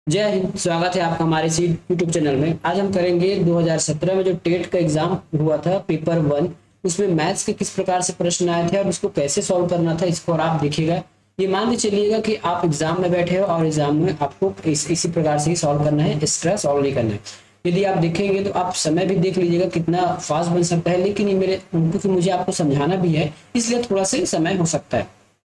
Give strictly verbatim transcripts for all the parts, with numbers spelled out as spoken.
जय हिंद। स्वागत है आपका हमारे इसी यूट्यूब चैनल में। आज हम करेंगे दो हज़ार सत्रह में जो टेट का एग्जाम हुआ था पेपर वन, उसमें मैथ्स के किस प्रकार से प्रश्न आए थे और उसको कैसे सॉल्व करना था, इसको और आप देखिएगा। ये मान के चलिएगा कि आप एग्जाम में बैठे हो और एग्जाम में आपको इस, इसी प्रकार से ही सॉल्व करना है, एक्स्ट्रा सॉल्व नहीं करना है। यदि आप देखेंगे तो आप समय भी देख लीजिएगा कितना फास्ट बन सकता है, लेकिन ये मेरे क्योंकि मुझे आपको समझाना भी है इसलिए थोड़ा सा समय हो सकता है।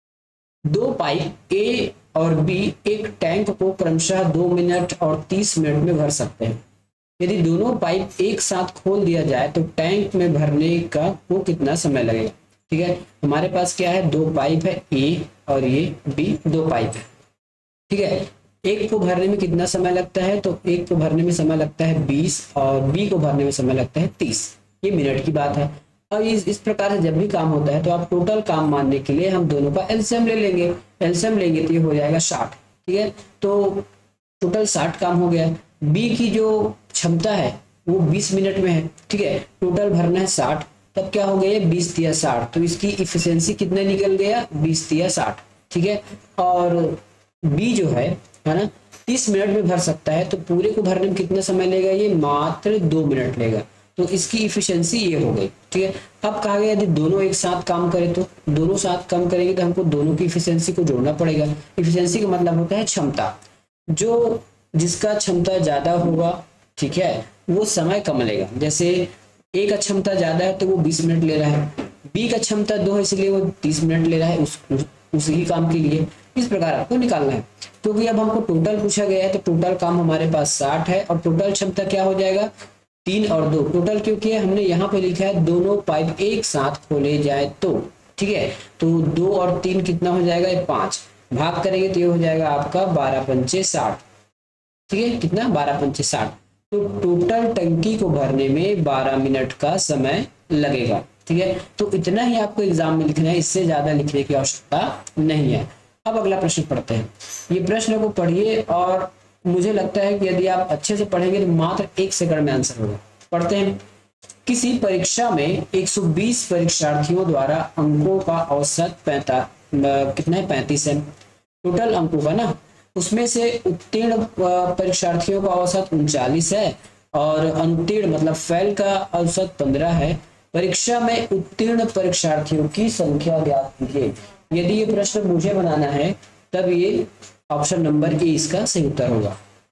दो पाइप ए और बी एक टैंक को क्रमशः दो मिनट और तीस मिनट में भर सकते हैं। यदि दोनों पाइप एक साथ खोल दिया जाए तो टैंक में भरने का को कितना समय लगेगा। ठीक है, हमारे पास क्या है, दो पाइप है ए और ये बी, दो पाइप है। ठीक है, एक को भरने में कितना समय लगता है, तो एक को भरने में समय लगता है बीस और बी को भरने में समय लगता है तीस। ये मिनट की बात है। और इस इस प्रकार से जब भी काम होता है तो आप टोटल काम मानने के लिए हम दोनों का एलसीएम ले लेंगे। एलसीएम लेंगे तो ये हो जाएगा साठ। ठीक है, तो टोटल साठ काम हो गया। बी की जो क्षमता है वो बीस मिनट में है। ठीक है, टोटल भरना है साठ, तब क्या हो गया, बीस दिया साठ, तो इसकी इफिशियंसी कितने निकल गया, बीस दिया साठ। ठीक है, और बी जो है है ना तीस मिनट में भर सकता है, तो पूरे को भरने में कितना समय लेगा, ये मात्र दो मिनट लेगा। तो इसकी इफिशियंसी ये हो गई। ठीक है, अब कहा गया यदि दोनों एक साथ काम करें तो दोनों साथ काम करेंगे तो हमको दोनों की इफिशियंसी को जोड़ना पड़ेगा। इफिशियंसी का मतलब होता है क्षमता। जो जिसका क्षमता ज्यादा होगा, ठीक है, वो समय कम लेगा। जैसे ए का क्षमता ज्यादा है तो वो बीस मिनट ले रहा है, बी का क्षमता दो है इसलिए वो तीस मिनट ले रहा है उस, उस उसी काम के लिए। इस प्रकार आपको निकालना है, क्योंकि अब हमको टोटल पूछा गया है तो टोटल काम हमारे पास साठ है और टोटल क्षमता क्या हो जाएगा, तीन और दो। टोटल क्योंकि हमने यहाँ पे लिखा है दोनों पाइप एक साथ खोले जाए तो। ठीक है, तो दो और तीन कितना हो जाएगा, ये पांच, भाग करेंगे तो ये हो जाएगा आपका बारह पंचे साठ। ठीक है, कितना, बारह पंचे साठ। तो टोटल टंकी को भरने में बारह मिनट का समय लगेगा। ठीक है, तो इतना ही आपको एग्जाम में लिखना है, इससे ज्यादा लिखने की आवश्यकता नहीं है। अब अगला प्रश्न पढ़ते हैं। ये प्रश्न को पढ़िए और मुझे लगता है कि यदि आप अच्छे से पढ़ेंगे तो मात्र एक सेकंड में आंसर होगा। पढ़ते हैं। किसी परीक्षा में एक सौ बीस परीक्षार्थियों द्वारा अंकों का औसत पैंता कितना है, पैंतीस है टोटल अंकों का ना। उसमें से उत्तीर्ण परीक्षार्थियों का औसत उनचालीस है और अनुत्तीर्ण मतलब फेल का औसत पंद्रह है। परीक्षा में उत्तीर्ण परीक्षार्थियों की संख्या ज्ञात कीजिए। यदि ये प्रश्न मुझे बनाना है तब ये ऑप्शन नंबर ए इसका सही उत्तर होगा।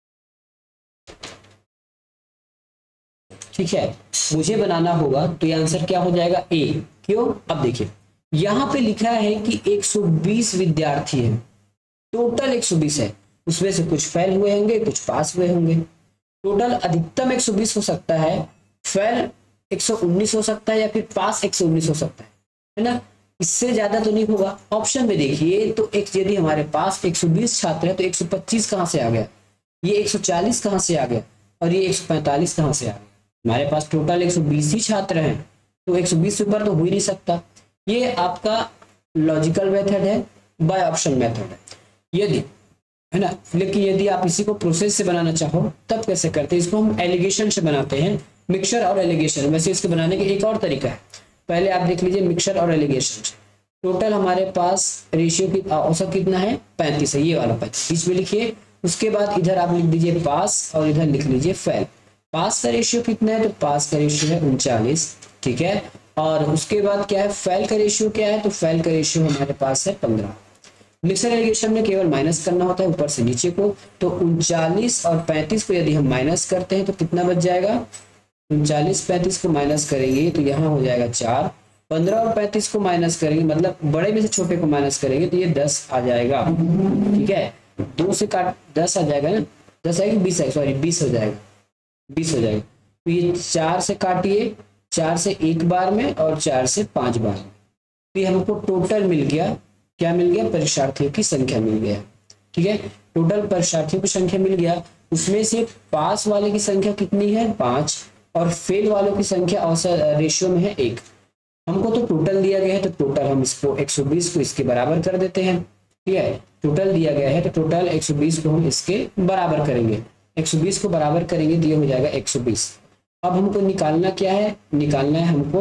ठीक है, मुझे बनाना होगा तो ये आंसर क्या हो जाएगा, ए। क्यों, अब देखिए यहाँ पे लिखा है कि एक सौ बीस विद्यार्थी हैं, टोटल एक सौ बीस है, उसमें से कुछ फेल हुए होंगे कुछ पास हुए होंगे। टोटल अधिकतम एक सौ बीस हो सकता है, फेल एक सौ उन्नीस हो सकता है या फिर पास एक सौ उन्नीस हो सकता है, है ना, इससे ज्यादा तो नहीं होगा। ऑप्शन में देखिए तो एक यदि हमारे पास एक सौ बीस छात्र है तो एक सौ पच्चीस कहां से आ गया, ये एक सौ चालीस कहां से आ गया और ये एक सौ पैंतालीस कहां से आ गया। हमारे पास टोटल एक सौ बीस ही छात्र हैं तो एक सौ बीस से ऊपर तो हो ही नहीं सकता। ये आपका लॉजिकल मेथड है, बाय ऑप्शन मेथड है यदि, है ना। लेकिन यदि आप इसी को प्रोसेस से बनाना चाहो तब कैसे करते हैं, इसको हम एलिगेशन से बनाते हैं, मिक्सचर और एलिगेशन। वैसे इसके बनाने का एक और तरीका है, पहले आप देख लीजिए मिक्सचर और एलिगेशन। टोटल हमारे पास रेशियो की औसत कितना है, पैंतीस है, ये वाला पैंतीस बीच में लिखिए। उसके बाद इधर आप लिख दीजिए पास और इधर लिख लीजिए फेल। पास का रेशियो कितना है, तो पास का रेशियो है उनचालीस। ठीक है, और उसके बाद क्या है, फेल का रेशियो क्या है, तो फेल का रेशियो हमारे पास है पंद्रह। मिक्सचर एलिगेशन में केवल माइनस करना होता है ऊपर से नीचे को, तो उनचालीस और पैंतीस को यदि हम माइनस करते हैं तो कितना बच जाएगा, उनचालीस पैंतीस को माइनस करेंगे तो यहाँ हो जाएगा चार, पंद्रह और पैंतीस को माइनस करेंगे मतलब बड़े में से छोटे को माइनस करेंगे तो ये दस आ जाएगा। ठीक है, दो से काट दस आ जाएगा ना, दस आएगी बीस आएगी, सॉरी बीस हो जाएगा, बीस हो जाएगा। तो ये चार से काटिए, चार से एक बार में और चार से पांच बार में, तो ये हमको टोटल मिल गया, क्या मिल गया, परीक्षार्थियों की संख्या मिल गया। ठीक है, टोटल परीक्षार्थियों की संख्या मिल गया। उसमें से पास वाले की संख्या कितनी है, पांच, और फेल वालों की संख्या औसत रेशियो में है एक। हमको तो टोटल दिया गया है तो टोटल हम इसको एक सौ बीस को इसके बराबर कर देते हैं। ठीक है, टोटल दिया गया है तो टोटल एक सौ बीस को हम इसके बराबर करेंगे, एक सौ बीस को बराबर करेंगे तो ये हो जाएगा एक सौ बीस। अब हमको निकालना क्या है, निकालना है हमको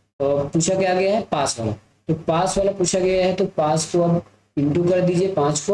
पूछा क्या गया है पास वाला, तो पास वाला पूछा गया है तो पास को अब इंटू कर दीजिए पांच को,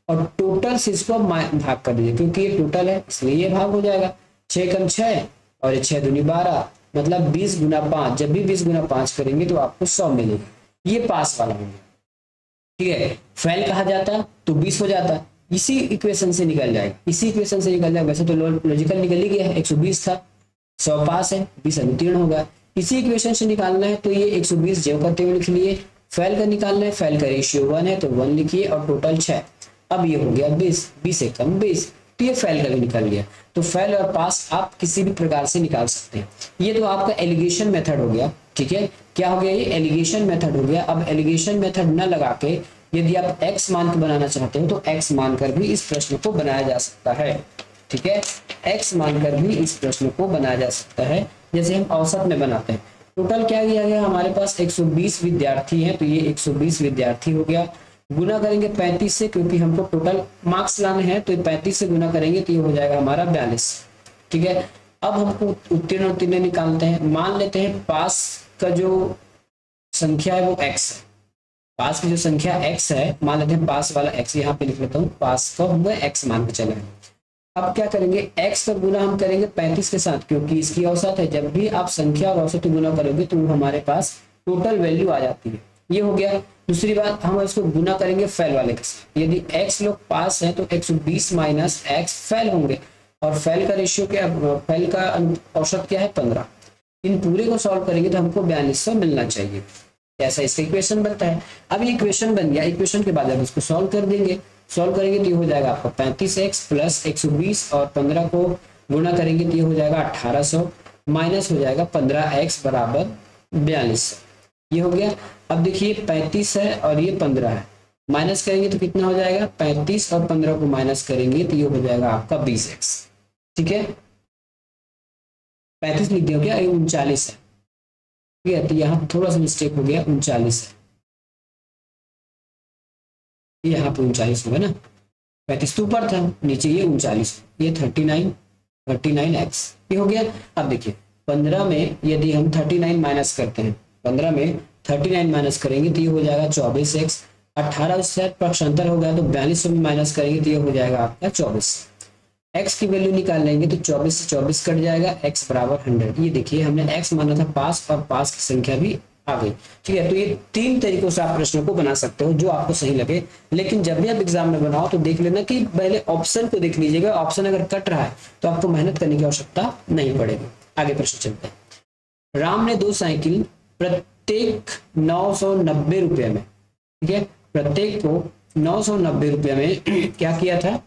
और टोटल से इसको आप भाग कर दीजिए, क्योंकि ये टोटल है इसलिए ये भाग हो जाएगा। छह कम छह और ये छह दूनी बारह, मतलब बीस गुना पांच। जब भी बीस गुना पांच करेंगे तो आपको सौ मिलेगा। ये पास वाला हो गया, ठीक है। फेल कहा जाता तो बीस हो जाता, इसी इक्वेशन से निकल जाएगा, इसी इक्वेशन से निकल जाएगा। वैसे तो लॉजिकल निकल ही गया, एक सौ बीस था, सौ पास है, बीस अनुत्तीर्ण होगा। इसी इक्वेशन से निकालना है तो ये एक सौ बीस जो करते हुए लिख लिए। फेल का निकालना है, फेल का रेशियो वन है तो वन लिखिए और टोटल छह। अब ये हो गया बीस, बीस से कम बीस, तो ये फेल का भी निकल गया। तो फेल और पास आप किसी भी प्रकार से निकाल सकते हैं। ये तो आपका एलिगेशन मेथड हो गया, ठीक है। क्या हो गया, ये एलिगेशन मेथड हो गया। अब एलिगेशन मेथड न लगा के यदि आप x मान के बनाना चाहते हो तो x मानकर भी इस प्रश्न को बनाया जा सकता है, ठीक है। x मानकर भी इस प्रश्न को बनाया जा सकता है, जैसे हम औसत में बनाते हैं। टोटल क्या दिया गया हमारे पास, एक सौ बीस विद्यार्थी हैं, तो ये एक सौ बीस विद्यार्थी हो गया। गुना करेंगे पैंतीस से, क्योंकि हमको टोटल मार्क्स लाने हैं, तो पैंतीस से गुना करेंगे तो ये हो जाएगा हमारा बयालीस, ठीक है। अब हमको उत्तीर्ण उत्तीर्ण निकालते हैं। मान लेते हैं पास का जो संख्या है वो x है, पास की जो संख्या x है, मान लेते हैं पास वाला x, यहाँ पे लिख लेता हूँ, पास का हम x मान के चले। अब क्या करेंगे, x का गुना हम करेंगे पैंतीस के साथ, क्योंकि इसकी औसत है। जब भी आप संख्या और औसत गुना करोगे तो हमारे पास टोटल वैल्यू आ जाती है। ये हो गया। दूसरी बात, हम इसको गुना करेंगे फेल वाले के साथ। यदि x लोग पास है तो एक सौ बीस माइनस x फेल होंगे, और फेल का रेशियो क्या, फेल का औसत क्या है, पंद्रह। इन पूरे को सॉल्व करेंगे तो हमको बयालीस सौ मिलना चाहिए। ऐसा इसका इक्वेशन बनता है। अब ये इक्वेशन बन गया, इक्वेशन के बाद आप इसको सॉल्व कर देंगे। सॉल्व करेंगे तो ये हो जाएगा आपका पैंतीस एक्स प्लस एक सौ बीस, और पंद्रह को गुणा करेंगे तो ये हो जाएगा अठारह सौ, माइनस हो जाएगा पंद्रह एक्स बराबर बयालीस सौ। ये हो गया। अब देखिए पैंतीस है और ये पंद्रह है, माइनस करेंगे तो कितना हो जाएगा, पैंतीस और पंद्रह को माइनस करेंगे तो ये हो जाएगा आपका बीस एक्स, ठीक है। पैंतीस लिख दिया, क्या ये उनचालीस है, ठीक है। तो यहाँ थोड़ा सा मिस्टेक हो गया, उनचालीस है, यहाँ पे उनचालीस होगा ना, पैंतीस तो ऊपर था, नीचे ये उनचालीस, ये thirty nine thirty nine x, ये हो गया। अब देखिए पंद्रह में यदि हम थर्टी नाइन माइनस करते हैं, पंद्रह में थर्टी नाइन माइनस करेंगे तो ये हो जाएगा चौबीस एक्स। अट्ठारह से पक्षांतर हो गया तो बयालीस में माइनस करेंगे तो ये हो जाएगा आपका चौबीस। x की वैल्यू निकाल लेंगे तो चौबीस से चौबीस कट जाएगा, x बराबर हंड्रेड। ये देखिए हमने x माना था पास, और पास की संख्या भी आ गई, ठीक है। तो ये तीन तरीकों से आप प्रश्नों को बना सकते हो, जो आपको सही लगे। लेकिन जब भी आप एग्जाम में बनाओ तो देख लेना कि पहले ऑप्शन को देख लीजिएगा। ऑप्शन अगर कट रहा है तो आपको मेहनत करने की आवश्यकता नहीं पड़ेगी। आगे प्रश्न चलते हैं। राम ने दो साइकिल प्रत्येक नौ सौ नब्बे रुपये में, ठीक है, प्रत्येक को नौ सौ नब्बे रुपये में क्या किया था,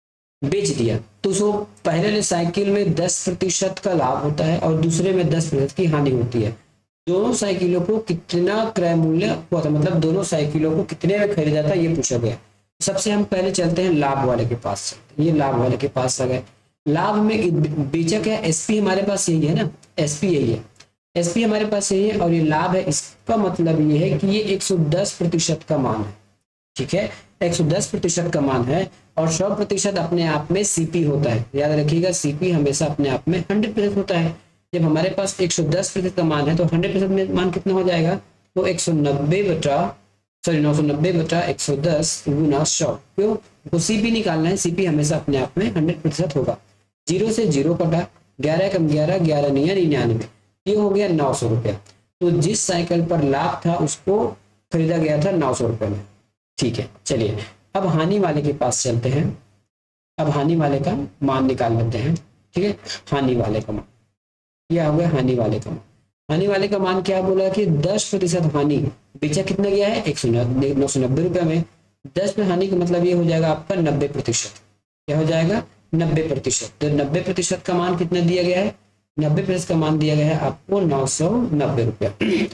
बेच दिया। तो उसको पहले वाले साइकिल में दस प्रतिशत का लाभ होता है और दूसरे में दस प्रतिशत की हानि होती है। दोनों साइकिलों को कितना क्रय मूल्य हुआ था, मतलब दोनों साइकिलों को कितने में खरीदा था, ये पूछा गया। सबसे हम पहले चलते हैं लाभ वाले के पास, ये लाभ वाले के पास आ गए। लाभ में बेचा क्या, एसपी हमारे पास यही है ना, एसपी यही है, एसपी हमारे पास यही है, और ये लाभ है। इसका मतलब ये है कि ये एक सौ दस प्रतिशत का मान है, ठीक है, एक सौ दस प्रतिशत का मान है। और सौ प्रतिशत अपने आप में सीपी होता है, याद रखिएगा, सीपी हमेशा अपने आप में हंड्रेड प्रतिशत होता है। जब हमारे पास एक सौ दस प्रतिशत का मान है तो हंड्रेड प्रतिशत में मान कितना हो जाएगा, तो एक सौ नब्बे बटा सॉरी नौ सौ नब्बे बटा एक सौ दस गुना सौ। क्यों, तो सीपी निकालना है, सीपी हमेशा अपने आप में हंड्रेड प्रतिशत होगा। जीरो से जीरो कटा, ग्यारह कम ग्यारह, ग्यारह निया निन्यानवे, ये हो गया नौ सौ रुपया। तो जिस साइकिल पर लाभ था उसको खरीदा गया था नौ सौ रुपये में, ठीक है। चलिए अब हानि वाले के पास चलते हैं। अब हानि वाले का मान निकाल लेते हैं, ठीक है। हानि वाले का मान क्या हो गया, हानि वाले का मान, हानि वाले का मान क्या बोला कि दस प्रतिशत हानि, बेचा कितना गया है, एक सौ नौ सौ नब्बे रुपये में। दस में हानि का मतलब ये हो जाएगा आपका नब्बे प्रतिशत, क्या हो जाएगा, नब्बे प्रतिशत। तो नब्बे प्रतिशत का मान कितना दिया गया है, नब्बे प्रतिशत का मान दिया गया है आपको नौ सौ नब्बे रुपया।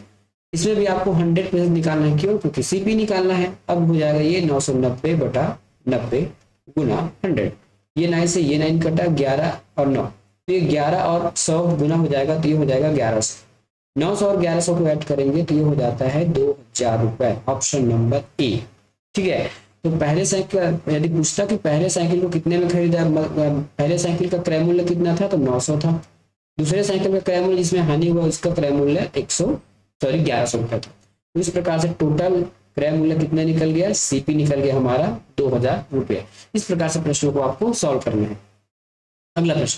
इसमें भी आपको हंड्रेड प्रतिशत निकालना है, क्यों, क्योंकि सीपी निकालना है। अब हो जाएगा ये नौ सौ नब्बे बटा नब्बे गुना हंड्रेड, ये नाइन से ये नाइन कटा, ग्यारह और नौ, तो ये ग्यारह और सौ गुना हो जाएगा, तो ये हो जाएगा ग्यारह सौ। नौ सौ और ग्यारह सौ को ऐड करेंगे तो ये हो जाता है दो हजार रुपए, ऑप्शन नंबर ए, ठीक है। तो पहले साइकिल यदि पूछता कि पहले साइकिल को कितने में खरीदा, पहले साइकिल का क्रय मूल्य कितना था, तो नौ सौ था। दूसरे साइकिल का क्रय मूल्य जिसमें हानि हुआ उसका क्रय मूल्य एक सौ सॉरी ग्यारह सौ रुपया था। तो इस प्रकार से टोटल क्रय मूल्य कितना निकल गया, सीपी निकल गया हमारा दो हजार रुपये। इस प्रकार से प्रश्नों को आपको सॉल्व करना है। अगला प्रश्न,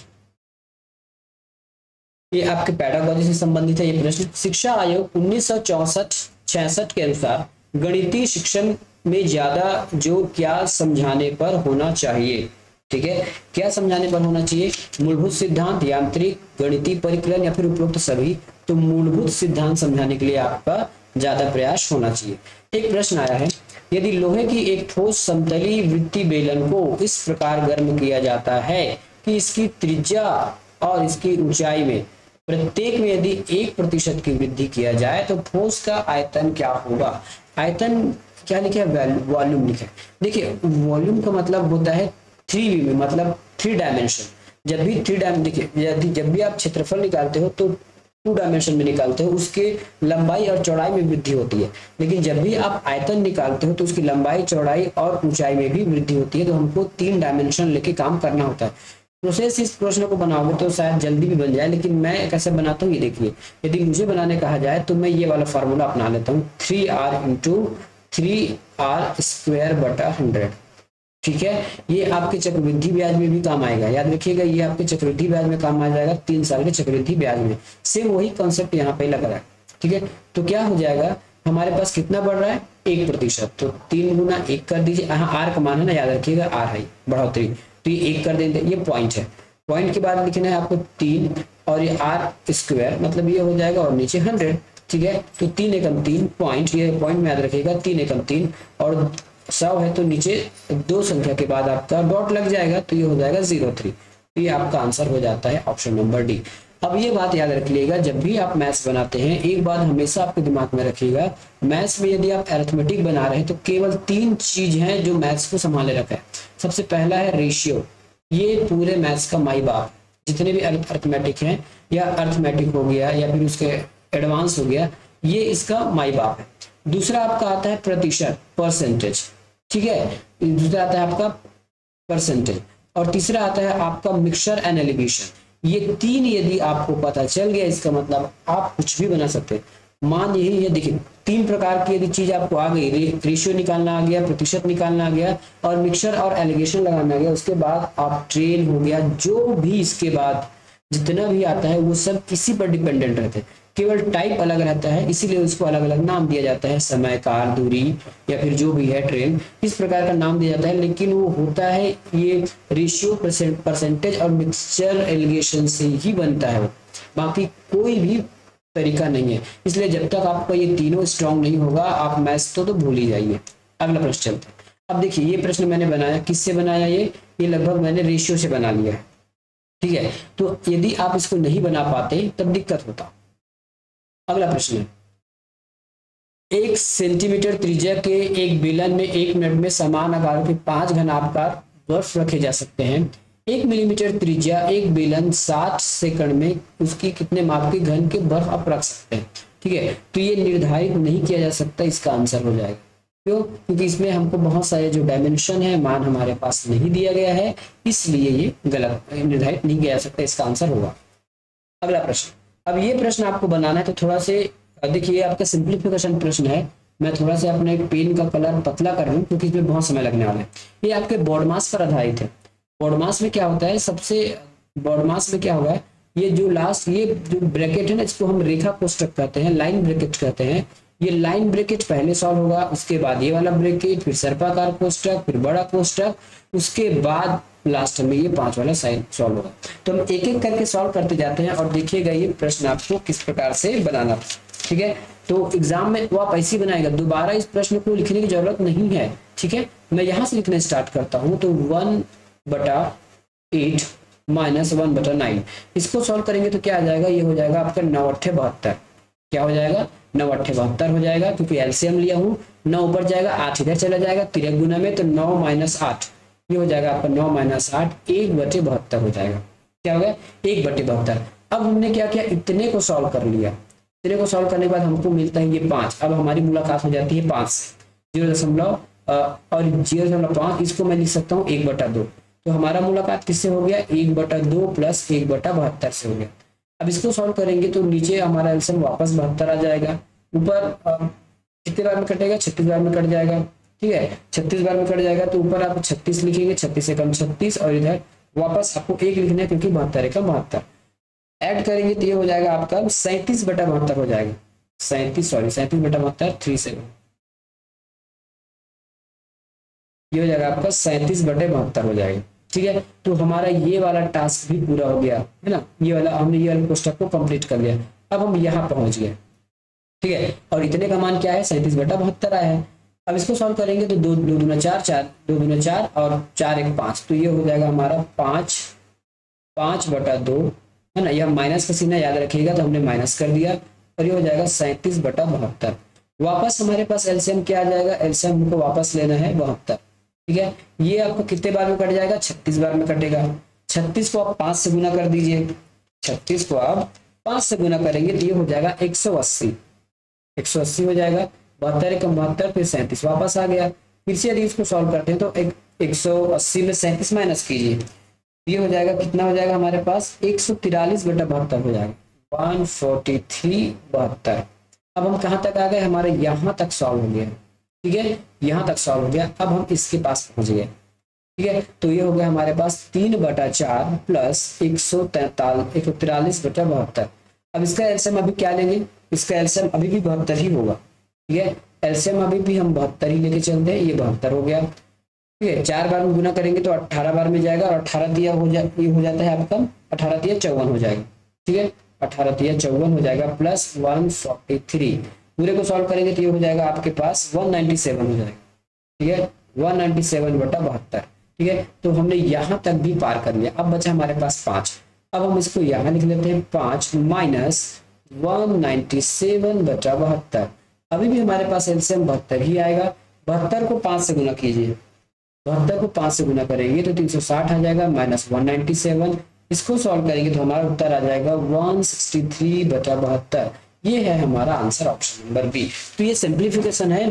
ये आपके पैडागोजी से संबंधित है ये प्रश्न। शिक्षा आयोग उन्नीस सौ चौसठ छियासठ के अनुसार गणितीय शिक्षण में ज्यादा जोर क्या समझाने पर होना चाहिए? ठीक है, क्या समझाने पर होना चाहिए? मूलभूत सिद्धांत, यांत्रिक, गणितीय परिकलन या फिर उपरोक्त सभी? तो मूलभूत सिद्धांत समझाने के लिए आपका ज्यादा प्रयास होना चाहिए। एक प्रश्न आया है, यदि लोहे की एक ठोस समतली वृत्तीय बेलन को इस प्रकार गर्म किया जाता है कि इसकी त्रिज्या और इसकी ऊंचाई में प्रत्येक में यदि एक प्रतिशत की वृद्धि किया जाए तो ठोस का आयतन क्या होगा? आयतन क्या लिखे है? वॉल्यूम लिखे। देखिए वॉल्यूम का मतलब होता है थ्री वी में, मतलब थ्री डायमेंशन। जब भी थ्री डायमेंशन देखिए, जब भी आप क्षेत्रफल निकालते हो तो टू डायमेंशन में निकालते हो, उसके लंबाई और चौड़ाई में वृद्धि होती है। लेकिन जब भी आप आयतन निकालते हो तो उसकी लंबाई, चौड़ाई और ऊंचाई में भी वृद्धि होती है। तो हमको तीन डायमेंशन लेके काम करना होता है। प्रोसेस इस प्रश्न को बनाओगे तो शायद जल्दी भी बन जाए, लेकिन मैं कैसे बनाता हूँ ये देखिए। यदि मुझे बनाने कहा जाए तो मैं ये वाला फार्मूला अपना लेता हूँ, three r into three r square बटा हंड्रेड। ठीक है, ये आपके चक्रवृद्धि ब्याज में भी काम आएगा, याद रखिएगा। ये आपके चक्रवृद्धि ब्याज में काम आ जाएगा, तीन साल के चक्रवृद्धि ब्याज में। सेम वही कॉन्सेप्ट यहाँ पे लग रहा है। ठीक है, तो क्या हो जाएगा, हमारे पास कितना बढ़ रहा है? एक प्रतिशत। तो तीन गुना एक कर दीजिए, यहाँ आर का मान है ना, याद रखिएगा आर है बढ़ोतरी, तो ये एक कर देंगे, ये पॉइंट है। पॉइंट के बाद लिखना है आपको तीन और ये आर स्क्वायर, मतलब ये हो जाएगा और नीचे हंड्रेड। ठीक है, तो तीन एकम तीन पॉइंट, ये पॉइंट में याद रखिएगा, तीन एकम तीन और सौ है तो नीचे दो संख्या के बाद आपका डॉट लग जाएगा, तो ये हो जाएगा जीरो थ्री। तो ये आपका आंसर हो जाता है ऑप्शन नंबर डी। अब ये बात याद रख लीजिएगा, जब भी आप मैथ्स बनाते हैं एक बात हमेशा आपके दिमाग में रखिएगा, मैथ्स में यदि आप अरिथमेटिक बना रहे हैं तो केवल तीन चीज हैं जो मैथ्स को संभाले रखा है। सबसे पहला है रेशियो, ये पूरे मैथ्स का माई बाप, जितने भी अरिथमेटिक हैं या अरिथमेटिक हो गया या फिर उसके एडवांस हो गया, ये इसका माई बाप है। दूसरा आपका आता है प्रतिशत, परसेंटेज। ठीक है, दूसरा आता है आपका परसेंटेज और तीसरा आता है आपका मिक्सचर एंड एलिगेशन। ये तीन यदि आपको पता चल गया, इसका मतलब आप कुछ भी बना सकते हैं। मान यही है, देखिए तीन प्रकार की यदि चीज आपको आ गई, रे, रेशियो निकालना आ गया, प्रतिशत निकालना आ गया और मिक्सचर और एलिगेशन लगाना आ गया, उसके बाद आप ट्रेन हो गया, जो भी इसके बाद जितना भी आता है वो सब किसी पर डिपेंडेंट रहते हैं, केवल टाइप अलग रहता है, इसीलिए उसको अलग अलग नाम दिया जाता है, समय, काल, दूरी या फिर जो भी है ट्रेन, इस प्रकार का नाम दिया जाता है। लेकिन वो होता है ये रेशियो, परसेंटेज और मिक्सचर एलिगेशन से ही बनता है, बाकी कोई भी तरीका नहीं है। इसलिए जब तक आपका ये तीनों स्ट्रांग नहीं होगा आप मैथ्स तो, तो भूल ही जाइए। अगला प्रश्न चलते हैं। अब देखिए ये प्रश्न मैंने बनाया, किससे बनाया? ये ये लगभग मैंने रेशियो से बना लिया है। ठीक है, तो यदि आप इसको नहीं बना पाते तब दिक्कत होता। अगला प्रश्न है, एक सेंटीमीटर त्रिज्या के एक बेलन में एक मिनट में समान आकार के पांच घनाकार बर्फ रखे जा सकते हैं। एक मिलीमीटर त्रिज्या एक बेलन साठ सेकंड में उसकी कितने माप के घन के बर्फ आप रख सकते हैं? ठीक है, तो ये निर्धारित नहीं किया जा सकता, इसका आंसर हो जाएगा। क्यों? क्योंकि इसमें हमको बहुत सारे जो डायमेंशन है, मान हमारे पास नहीं दिया गया है, इसलिए ये गलत, निर्धारित नहीं किया जा सकता, इसका आंसर होगा। अगला प्रश्न, अब ये प्रश्न आपको बनाना है तो थोड़ा से देखिए, आपका सिंप्लीफिकेशन प्रश्न है। मैं थोड़ा सा अपने पेन का कलर पतला कर लूं क्योंकि इसमें बहुत समय लगने वाला है। ये आपके बॉड मास पर आधारित है। बॉड मास में क्या होता है, सबसे बॉड मास में क्या होगा, ये जो लास्ट ये जो ब्रैकेट है ना, इसको हम रेखा कोष्ठक कहते हैं, लाइन ब्रैकेट कहते हैं। ये लाइन ब्रैकेट पहले सॉल्व होगा, उसके बाद ये वाला ब्रैकेट, फिर सर्पाकार कोष्ठक, फिर बड़ा कोष्ठक, उसके बाद लास्ट में ये पांच वाला साइन सॉल्व होगा। तो हम एक एक करके सॉल्व करते जाते हैं और देखिएगा ये प्रश्न आपको किस प्रकार से बनाना। ठीक है, तो एग्जाम में वो आप ऐसे बनाएगा, दोबारा इस प्रश्न को लिखने की जरूरत नहीं है। ठीक है, मैं यहाँ से लिखने स्टार्ट करता हूँ, तो वन बटा एट माइनस वन बटा नाइन, इसको सॉल्व करेंगे तो क्या आ जाएगा, ये हो जाएगा आपका नौ अट्ठे बहत्तर। क्या हो जाएगा, नौ अट्ठे बहत्तर हो जाएगा, क्योंकि एलसीएम लिया हूँ। नौ ऊपर जाएगा, आठ इधर चला जाएगा, तिरक गुना में, तो नौ माइनस आठ, ये हो जाएगा आपका नौ माइनस आठ, एक बटे बहत्तर हो जाएगा। क्या हो गया, एक बटे बहत्तर। अब हमने क्या किया, इतने को सॉल्व कर लिया। इतने को सॉल्व करने के बाद हमको मिलता है ये पांच। अब हमारी मुलाकात हो जाती है पांच से, जीरो दशमलव और जीरो दशमलव पांच, इसको मैं लिख सकता हूँ एक बटा दो। तो हमारा मुलाकात किससे हो गया, एक बटा दो प्लस एक बटा बहत्तर से हो गया। अब इसको सॉल्व करेंगे तो नीचे हमारा एल्सियम वापस बहत्तर आ जाएगा, ऊपर कितने बार में कटेगा, छत्तीस बार में कट जाएगा। ठीक है, छत्तीस बार में कट जाएगा तो ऊपर आप छत्तीस लिखेंगे, छत्तीस से कम छत्तीस, और इधर वापस आपको एक लिखना है क्योंकि बहत्तर है का बहत्तर। ऐड करेंगे तो ये हो जाएगा आपका सैंतीस बटा बहत्तर हो जाएगा, सैंतीस सॉरी सैंतीस बटा बहत्तर थ्री सेवन, ये हो जाएगा आपका सैंतीस बटे बहत्तर हो जाएगा। ठीक है, तो हमारा ये वाला टास्क भी पूरा हो गया है ना, ये वाला हमने ये वाला कोष्टक को कंप्लीट कर लिया। अब हम यहाँ पहुंच गए। ठीक है, और इतने का मान क्या है, सैंतीस बटा बहत्तर आया है। अब इसको सॉल्व करेंगे तो दो दो दूना चार, चार दो दूना चार और चार एक पाँच, तो ये हो जाएगा हमारा पाँच पाँच बटा दो है ना, यह माइनस का सीना याद रखिएगा तो हमने माइनस कर दिया, और ये हो जाएगा सैंतीस बटा बहत्तर। वापस हमारे पास एलसीएम क्या आ जाएगा, एलसीएम हमको वापस लेना है बहत्तर। ठीक है, ये आपको कितने बार में कट जाएगा, छत्तीस बार में कटेगा। छत्तीस को आप पाँच से गुना कर दीजिए, छत्तीस को आप पाँच से गुना करेंगे तो ये हो जाएगा एक सौ अस्सी, एक सौ अस्सी हो जाएगा। बहत्तर एक बहत्तर, फिर सैंतीस वापस आ गया। फिर से यदि इसको सॉल्व करते हैं तो एक एक सौ अस्सी में सैंतीस माइनस कीजिए, ये हो जाएगा कितना हो जाएगा हमारे पास एक सौ तिरालीस बटा बहत्तर हो जाएगा, वन फोर्टी थ्री बहत्तर। अब हम कहाँ तक आ गए, हमारे यहाँ तक सॉल्व हो गया। ठीक है, यहाँ तक सॉल्व हो गया। अब हम इसके पास पहुंच गए। ठीक है, तो ये हो गया हमारे पास तीन बटा चार प्लस एक सौ तैतालीस एक सौ तिरालीस बटा बहत्तर। अब इसका एलसीएम अभी क्या लेंगे, इसका एलसीएम अभी भी बहत्तर ही होगा। ठीक है, एलसीएम अभी भी हम बहत्तर ही लेके चलते हैं, ये बहत्तर हो गया। ठीक है, चार बार में गुना करेंगे तो अट्ठारह बार में जाएगा, और अट्ठारह दिया हो जा ये हो जाता है आपका अठारह दिया चौवन हो जाएगा। ठीक है, अठारह दिया चौवन हो जाएगा प्लस वन फोर्टी थ्री, पूरे को सॉल्व करेंगे तो ये हो जाएगा आपके पास वन नाइनटी सेवन हो जाएगा। ठीक है, वन नाइनटी सेवन बटा बहत्तर। ठीक है, तो हमने यहाँ तक भी पार कर लिया। अब बचा हमारे पास पाँच, अब हम इसको यहाँ लिख लेते हैं पाँच माइनस वन नाइनटी सेवन बटा बहत्तर। अभी भी हमारे पास एलसीएम बहत्तर ही आएगा। बहत्तर को पाँच से गुना कीजिए, बहत्तर को पाँच से गुना करेंगे तो तीन सौ साठ आ जाएगा माइनस वन नाइनटी सेवन। इसको सॉल्व करेंगे तो हमारा उत्तर आ जाएगा वन सिक्सटी थ्री बटा बहत्तर। ये है हमारा आंसर, ऑप्शन नंबर बी। तो ये सिंप्लीफिकेशन है।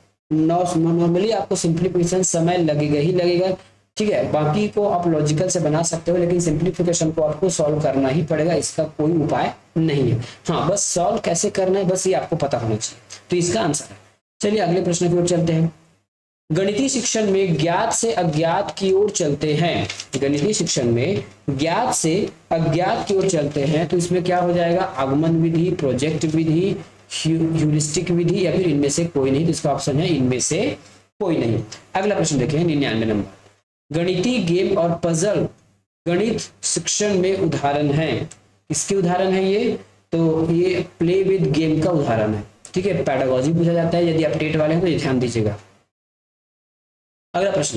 नॉर्मली आपको सिंप्लीफिकेशन समय लगेगा ही लगेगा। ठीक है, बाकी को आप लॉजिकल से बना सकते हो, लेकिन सिंप्लीफिकेशन को आपको सॉल्व करना ही पड़ेगा, इसका कोई उपाय नहीं है। हाँ, बस सॉल्व कैसे करना है बस ये आपको पता होना चाहिए, तो इसका आंसर है। चलिए अगले प्रश्न की ओर चलते हैं। गणितीय शिक्षण में ज्ञात से अज्ञात की ओर चलते हैं। गणितीय शिक्षण में ज्ञात से अज्ञात की ओर चलते हैं, तो इसमें क्या हो जाएगा, आगमन विधि, प्रोजेक्ट विधि, ह्यूरिस्टिक विधि, या फिर इनमें से कोई नहीं। तो इसका ऑप्शन है इनमें से कोई नहीं। अगला प्रश्न देखें, निन्यानवे नंबर। गणितीय गेम और पजल गणित शिक्षण में उदाहरण है। किसके उदाहरण है ये, तो ये प्ले विद गेम का उदाहरण है। ठीक है, पैडागोजी पूछा जाता है, यदि आप टेट वाले हैं तो ये ध्यान दीजिएगा। अगला प्रश्न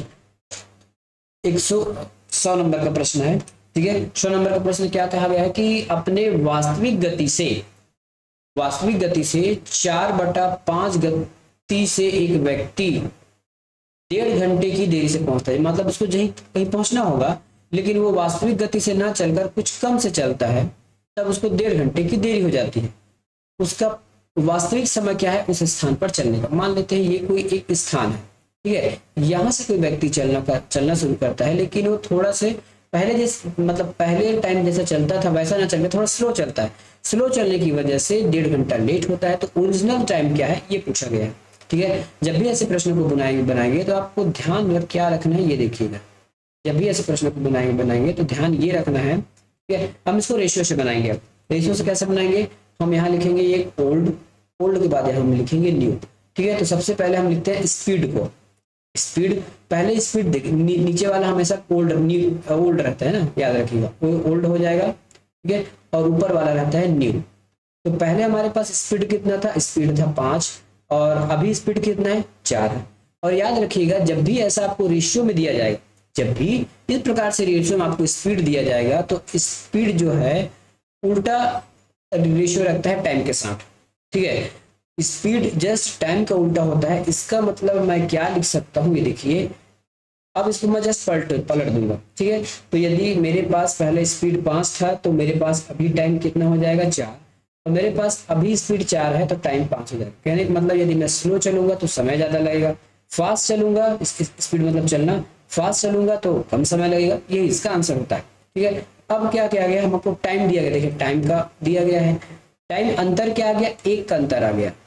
एक सौ सौ नंबर का प्रश्न है। ठीक है, सौ नंबर का प्रश्न क्या कहा गया है कि अपने वास्तविक गति से वास्तविक गति से चार बटा पांच गति से एक व्यक्ति डेढ़ घंटे की देरी से पहुंचता है। मतलब उसको कहीं कहीं पहुंचना होगा, लेकिन वो वास्तविक गति से ना चलकर कुछ कम से चलता है, तब उसको डेढ़ घंटे की देरी हो जाती है। उसका वास्तविक समय क्या है उस स्थान पर चलने का। मान लेते हैं ये कोई एक स्थान है। ठीक है, यहाँ से कोई व्यक्ति चलना कर चलना शुरू करता है, लेकिन वो थोड़ा से पहले जैसे मतलब पहले टाइम जैसा चलता था वैसा ना चलकर थोड़ा स्लो चलता है। स्लो चलने की वजह से डेढ़ घंटा लेट होता है। तो ओरिजिनल टाइम क्या है ये पूछा गया है। ठीक है, जब भी ऐसे प्रश्न को बनाएंगे बनाएंगे तो आपको ध्यान में क्या रखना है ये देखिएगा। जब भी ऐसे प्रश्न को बनाएंगे बनाएंगे तो ध्यान ये रखना है। ठीक है, हम इसको रेशियो से बनाएंगे। रेशियो से कैसे बनाएंगे, हम यहाँ लिखेंगे ये ओल्ड, ओल्ड के बाद यहाँ हम लिखेंगे न्यू। ठीक है, तो सबसे पहले हम लिखते हैं स्पीड को। स्पीड पहले स्पीड देखिए, नी, नीचे वाला हमेशा ओल्ड न्यू ओल्ड रहता है ना, याद रखिएगा, वो ओल्ड हो जाएगा। ठीक है, और ऊपर वाला रहता है न्यू। तो पहले हमारे पास स्पीड कितना था, स्पीड था पाँच, और अभी स्पीड कितना है, चार है। और याद रखिएगा जब भी ऐसा आपको रेशियो में दिया जाएगा, जब भी इस प्रकार से रेशियो में आपको स्पीड दिया जाएगा तो स्पीड जो है उल्टा रेशियो रखता है टाइम के साथ। ठीक है, स्पीड जस्ट टाइम का उल्टा होता है। इसका मतलब मैं क्या लिख सकता हूँ ये देखिए, अब इसको मैं जस्ट पलट पलट दूंगा। ठीक है, तो यदि मेरे पास पहले स्पीड पाँच था तो मेरे पास अभी टाइम कितना हो जाएगा, चार। और मेरे पास अभी स्पीड चार है तो टाइम पाँच हो जाएगा। कहने का मतलब यदि मैं स्लो चलूंगा तो समय ज्यादा लगेगा, फास्ट चलूंगा, स्पीड मतलब चलना, फास्ट चलूंगा तो कम समय लगेगा। ये इसका आंसर होता है। ठीक है, अब क्या किया गया, हमको टाइम दिया गया, देखिए टाइम का दिया गया है। टाइम अंतर क्या आ गया, एक का अंतर आ गया।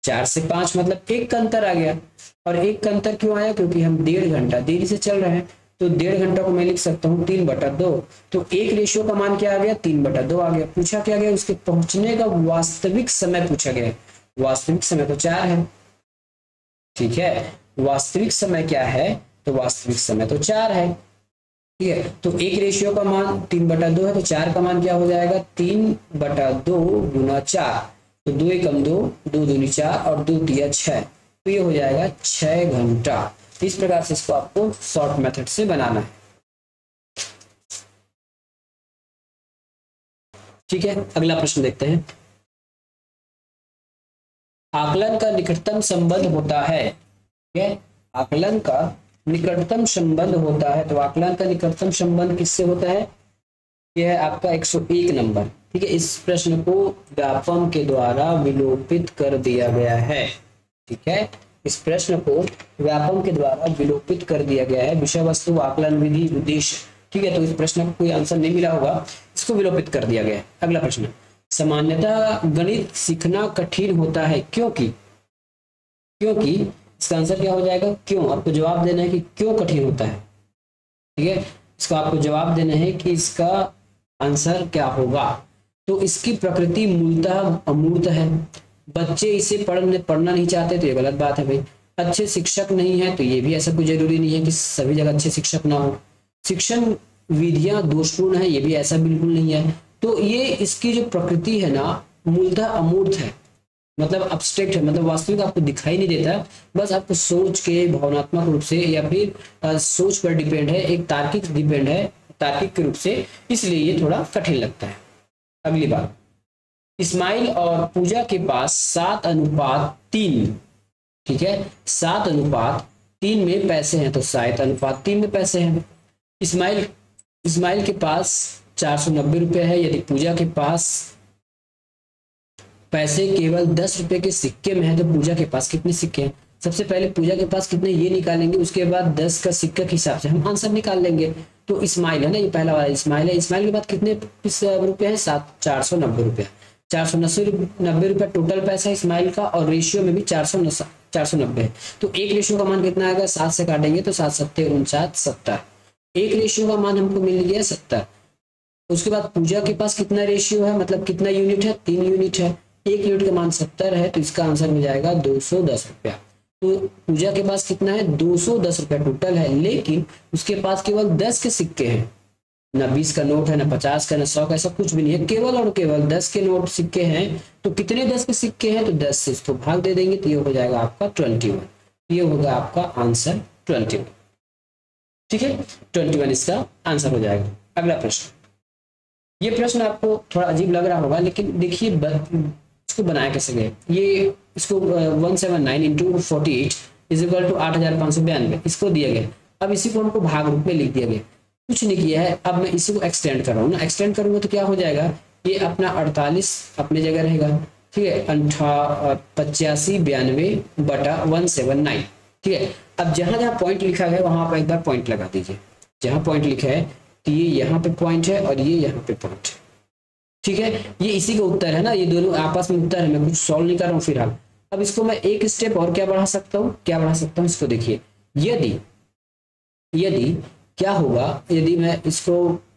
चार से पांच मतलब एक का अंतर आ गया। और एक का अंतर क्यों आया? क्योंकि हम डेढ़ घंटा देरी से चल रहे हैं, तो डेढ़ घंटा को मैं लिख सकता हूँ तीन बटा दो। तो एक रेशियो का मान क्या आ गया? तीन बटा दो आ गया। पूछा क्या गया? उसके पहुंचने का वास्तविक समय पूछा गया है। वास्तविक समय तो चार है, ठीक है। वास्तविक समय क्या है? तो वास्तविक समय तो चार है, ठीक है। तो एक रेशियो का मान तीन बटा दो है, तो चार का मान क्या हो जाएगा? तीन बटा दो गुना चार, तो दो एकम दो, दो दूनी चार और दो तिया छह, तो ये हो जाएगा छह घंटा। इस प्रकार से इसको आपको शॉर्ट मेथड से बनाना है, ठीक है। अगला प्रश्न देखते हैं। आकलन का निकटतम संबंध होता है, ठीक है। आकलन का निकटतम संबंध होता है, तो आकलन का निकटतम संबंध किससे होता है? यह है आपका एक सौ एक नंबर, ठीक है। इस प्रश्न को व्यापम के द्वारा विलोपित कर दिया गया है, ठीक है। इस प्रश्न को व्यापम के द्वारा विलोपित कर दिया गया है। विषय वस्तु, आकलन विधि, उद्देश्य, ठीक है। तो इस प्रश्न को कोई आंसर नहीं मिला होगा, इसको विलोपित कर दिया गया है। अगला प्रश्न, सामान्यतः गणित सीखना कठिन होता है क्योंकि, क्योंकि इसका आंसर क्या हो जाएगा? क्यों। आपको जवाब देना है कि क्यों कठिन होता है, ठीक है। इसका आपको जवाब देना है कि इसका आंसर क्या होगा। तो इसकी प्रकृति मूलतः अमूर्त है। बच्चे इसे पढ़ने पढ़ना नहीं चाहते, तो ये गलत बात है भाई। अच्छे शिक्षक नहीं है, तो ये भी ऐसा कोई जरूरी नहीं है कि सभी जगह अच्छे शिक्षक ना हो। शिक्षण विधियां दोषपूर्ण है, ये भी ऐसा बिल्कुल नहीं है। तो ये इसकी जो प्रकृति है ना, मूलतः अमूर्त है, मतलब अब्स्ट्रैक्ट है, मतलब वास्तविक आपको दिखाई नहीं देता, बस आपको सोच के भावनात्मक रूप से या फिर आ, सोच पर डिपेंड है, एक तार्किक डिपेंड है, तार्किक के रूप से, इसलिए ये थोड़ा कठिन लगता है। अगली बात, इस्माइल और पूजा के पास सात अनुपात तीन, ठीक है, सात अनुपात तीन में पैसे हैं, तो सात अनुपात तीन में पैसे हैं। इस्माइल इस्माइल के पास चार सौ नब्बे रुपये है, यदि पूजा के पास पैसे केवल दस रुपए के सिक्के में है, तो पूजा के पास कितने सिक्के हैं? सबसे पहले पूजा के पास कितने ये निकालेंगे, उसके बाद दस का सिक्का के हिसाब से हम आंसर निकाल लेंगे। तो इस्माइल है ना, ये पहला वाला इस्माइल है। इस्माइल के बाद कितने रुपए हैं? सात चार सौ नब्बे रुपये चार सौ नब्बे नब्बे रुपये टोटल पैसा है इस्माइल का, और रेशियो में भी चार सौ चार सौ नब्बे है। तो एक रेशियो का मान कितना आएगा? सात से काटेंगे तो सात सत्ते उनचास सत्तर, एक रेशियो का मान हमको मिल गया सत्तर। उसके बाद पूजा के पास कितना रेशियो है, मतलब कितना यूनिट है? तीन यूनिट है, एक यूनिट का मान सत्तर है, तो इसका आंसर हो जाएगा दो सौ दस रुपया। तो पूजा के पास कितना है? दो सौ दस रुपया टोटल है, लेकिन उसके पास केवल दस के सिक्के हैं, ना बीस का नोट है, ना पचास का, ना सौ का, ऐसा कुछ भी नहीं है, केवल और केवल दस के नोट सिक्के हैं। तो कितने दस के सिक्के हैं? तो दस से इसको भाग दे देंगे, तो ये हो जाएगा आपका ट्वेंटी वन। ये होगा आपका आंसर ट्वेंटी वन, ठीक है। ट्वेंटी वन इसका आंसर हो जाएगा। अगला प्रश्न, ये प्रश्न आपको थोड़ा अजीब लग रहा होगा, लेकिन देखिए इसको बनाया कैसे गए। ये इसको one seven nine into forty eight is equal to आठ हजार पाँच सौ बयानवे इसको दिया गया। अब इसी को हमको भाग रूप में लिख दिया गया, कुछ नहीं किया है। अब मैं इसी को एक्सटेंड कर रहा हूँ ना, एक्सटेंड करूंगा तो क्या हो जाएगा? ये अपना अड़तालीस अपने जगह रहेगा, ठीक है, अंठा पचासी बयानवे बटा वन सेवन नाइन, ठीक है। अब जहां जहां पॉइंट लिखा है वहां पर एक बार पॉइंट लगा दीजिए। जहां पॉइंट लिखा है तो ये यहाँ पे पॉइंट है और ये यहाँ पे पॉइंट है, ठीक है। ये इसी का उत्तर है ना, ये दोनों आपस में उत्तर है, मैं कुछ सॉल्व नहीं कर रहा हूँ फिलहाल। अब इसको मैं एक स्टेप और क्या बढ़ा सकता हूँ, क्या बढ़ा सकता हूँ इसको देखिए। यदि यदि क्या होगा, यदि मैं इसको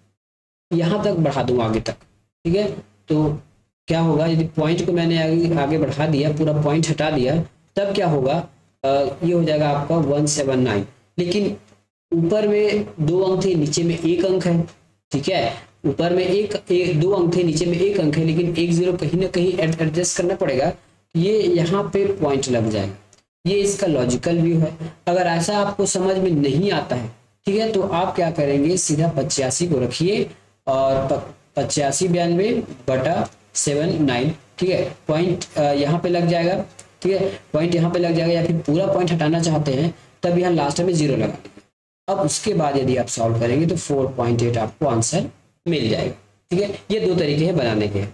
यहाँ तक बढ़ा दूं आगे तक, ठीक है, तो क्या होगा? यदि पॉइंट को मैंने आगे आगे बढ़ा दिया, पूरा पॉइंट हटा दिया, तब क्या होगा? आ, ये हो जाएगा आपका वन सेवन नाइन, लेकिन ऊपर में दो अंक थे, नीचे में एक अंक है, ठीक है। ऊपर में एक, एक दो अंक थे, नीचे में एक अंक है, लेकिन एक जीरो कहीं ना कहीं एडजस्ट करना पड़ेगा, ये यहाँ पे पॉइंट लग जाएगा। ये इसका लॉजिकल व्यू है। अगर ऐसा आपको समझ में नहीं आता है, ठीक है, तो आप क्या करेंगे? सीधा पचासी को रखिए और पचासी बयानवे बटा सेवन नाइन, ठीक है, पॉइंट यहाँ पे लग जाएगा, ठीक है, पॉइंट यहाँ पे लग जाएगा। या फिर पूरा पॉइंट हटाना चाहते हैं तब यहाँ लास्ट में जीरो लगा देंगे। अब उसके बाद यदि आप सॉल्व करेंगे तो फोर पॉइंट एट आपको आंसर मिल जाएगा, ठीक है। ये दो तरीके हैं बनाने के।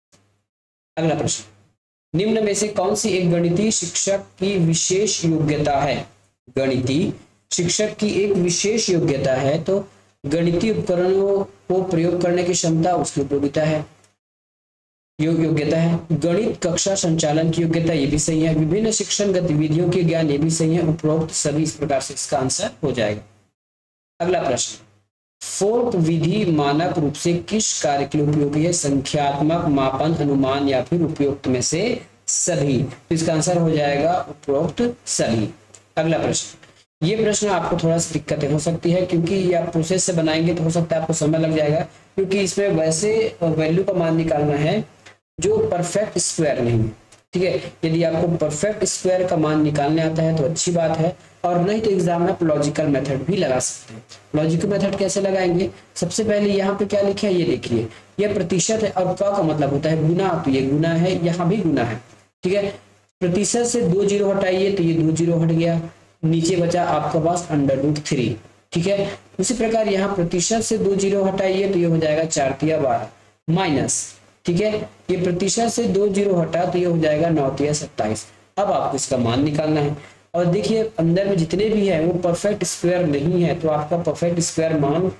अगला प्रश्न, निम्न में से कौन सी एक गणितीय शिक्षक की विशेष योग्यता है? गणितीय शिक्षक की एक विशेष योग्यता है तो गणितीय उपकरणों को प्रयोग करने की क्षमता उसकी उपयोगिता है। यो, योग्यता है। गणित कक्षा संचालन की योग्यता, ये भी सही है। विभिन्न शिक्षण गतिविधियों के ज्ञान, ये भी सही है। उपरोक्त सभी इस प्रकार से इसका आंसर हो जाएगा। अगला प्रश्न, फोर्क विधि मानक रूप से किस कार्य के लिए उपयोगी है? संख्यात्मक, मापन, अनुमान या फिर उपयुक्त में से सभी। तो इसका आंसर हो जाएगा उपरोक्त सभी। अगला प्रश्न, ये प्रश्न आपको थोड़ा सा दिक्कतें हो सकती है क्योंकि ये आप प्रोसेस से बनाएंगे तो हो सकता है आपको समय लग जाएगा, क्योंकि इसमें वैसे वैल्यू का मान निकालना है जो परफेक्ट स्क्वायर नहीं है। ठीक है, यदि आपको परफेक्ट स्क्वायर का मान निकालने आता है तो अच्छी बात है, और नहीं तो एग्जाम में आप लॉजिकल मेथड भी लगा सकते हैं। लॉजिकल मेथड कैसे लगाएंगे? सबसे पहले यहाँ पे क्या लिखा है ये देखिए, ये प्रतिशत है और क का मतलब होता है गुना, तो ये गुना है, यहाँ भी गुना है। ठीक है, प्रतिशत से दो जीरो हटाइए तो ये दो जीरो हट गया, नीचे बचा आपका पास अंडर रूट थ्री। ठीक है, उसी प्रकार यहाँ प्रतिशत से दो जीरो हटाइए तो ये हो जाएगा चार तिया बारह माइनस। ठीक है, ये प्रतिशत से दो जीरो हटा तो ये हो जाएगा नौ तिया सत्ताईस। अब आपको इसका मान निकालना है, और देखिए अंदर में जितने भी है वो परफेक्ट स्क्वायर नहीं है, तो आपका परफेक्ट स्क्वायर मान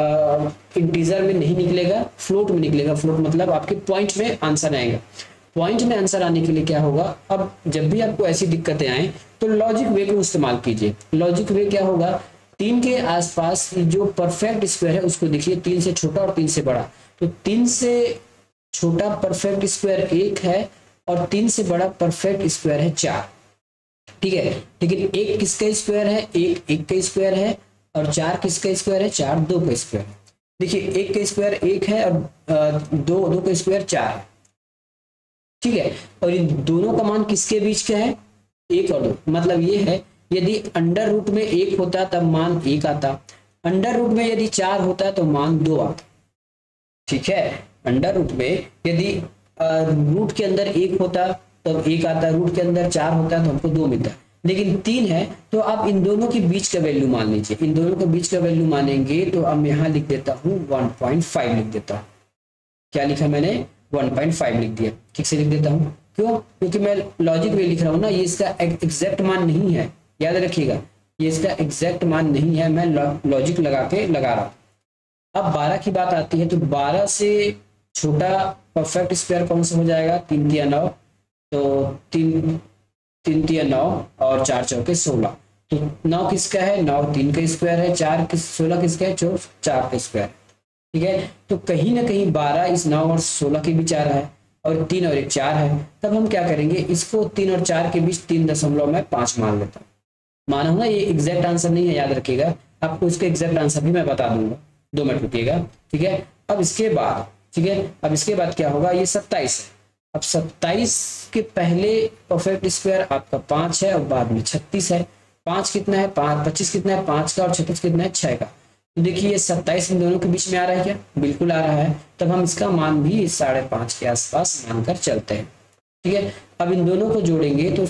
इंटीजर में नहीं निकलेगा, फ्लोट में निकलेगा। फ्लोट मतलब आपके पॉइंट में आंसर आएगा। पॉइंट में आंसर आने के लिए क्या होगा, अब जब भी आपको ऐसी दिक्कतें आए तो लॉजिक वे को इस्तेमाल कीजिए। लॉजिक वे क्या होगा, तीन के आसपास जो परफेक्ट स्क्वायर है उसको देखिए, तीन से छोटा और तीन से बड़ा, तो तीन से छोटा परफेक्ट स्क्वायर एक है और तीन से बड़ा परफेक्ट स्क्वायर है चार। ठीक है, लेकिन एक किसका स्क्वायर है, एक एक का स्क्वायर है, और चार किसका स्क्वायर है, चार दो का स्क्वायर है। देखिए एक का स्क्वायर एक है और दो दो का स्क्वायर चार है। ठीक है, और इन दोनों का मान किसके बीच का है, एक और दो। मतलब ये है यदि अंडर रूट में एक होता तब मान एक आता, अंडर रूट में यदि चार होता तो मान दो आता। ठीक है, अंडर रूट में यदि रूट के अंदर एक होता तो एक आता, रूट के अंदर चार होता तो हमको दो मिलता, लेकिन तीन है तो आप इन दोनों के बीच का वैल्यू मान लीजिए। इन दोनों के बीच का वैल्यू मानेंगे तो अब यहाँ लिख देता हूँ वन पॉइंट फाइव लिख देता हूँ। क्या लिखा मैंने, वन पॉइंट फाइव लिख दिया। ठीक से लिख देता हूँ, क्यों, क्योंकि मैं लॉजिक वे लिख रहा हूँ ना, ये इसका एग्जैक्ट मान नहीं है, याद रखिएगा ये इसका एग्जैक्ट मान नहीं है, मैं लॉजिक लगा के लगा रहा हूँ। अब बारह की बात आती है तो बारह से छोटा परफेक्ट स्क्वायर कौन सा हो जाएगा, तीन तिया नौ, तो तीन तीन तिया नौ और चार चौके सोलह, तो नौ किसका है, नौ तीन का स्क्वायर है, चार किस सोलह किसका है, चौ चार का स्क्वायर। ठीक है, तो कहीं ना कहीं बारह इस नौ और सोलह के बीच आ रहा है, और तीन और एक चार है। तब हम क्या करेंगे, इसको तीन और चार के बीच तीन दशमलव में पांच मान लेता हूँ। माना हूं ना, ये एग्जैक्ट आंसर नहीं है, याद रखिएगा, आपको इसका एग्जैक्ट आंसर भी मैं बता दूंगा, दो मिनट रुकिएगा। ठीक है, अब इसके बाद ठीक है अब इसके बाद क्या होगा, ये सत्ताईस है। अब सत्ताईस के पहले परफेक्ट स्क्वायर आपका पांच है और बाद में छत्तीस है। पांच कितना है, पांच पच्चीस कितना है, पांच का, और छत्तीस कितना है, छह का। तो देखिए ये सत्ताईस इन दोनों के बीच में आ रहा है क्या, बिल्कुल आ रहा है। तब हम इसका मान भी साढ़े पांच के आसपास मानकर चलते हैं। ठीक है, अब इन दोनों को जोड़ेंगे तो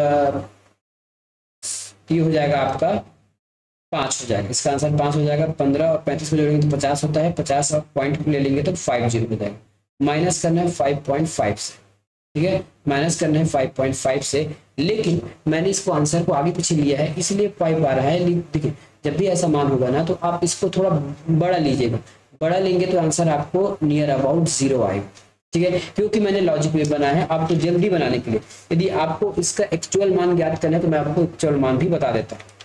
ये हो जाएगा आपका पांच हो जाएगा, इसका आंसर पांच हो जाएगा। पंद्रह और पैंतीस को जोड़ेंगे तो पचास होता है, पचास और पॉइंट ले लेंगे तो फाइव जीरो हो जाएगा। माइनस करना है फाइव पॉइंट फाइव से। ठीक है, माइनस करना है फाइव पॉइंट फाइव से, लेकिन मैंने इसको आंसर को आगे पीछे लिया है इसलिए फाइव आ रहा है। देखिए जब भी ऐसा मान होगा ना तो आप इसको थोड़ा बड़ा लीजिएगा, बड़ा लेंगे तो आंसर आपको नियर अबाउट जीरो आएगा। ठीक है, क्योंकि मैंने लॉजिक वे बनाया है आपको जल्दी बनाने के लिए। यदि आपको इसका एक्चुअल मान ज्ञात करना है तो मैं आपको एक्चुअल मान भी बता देता हूँ।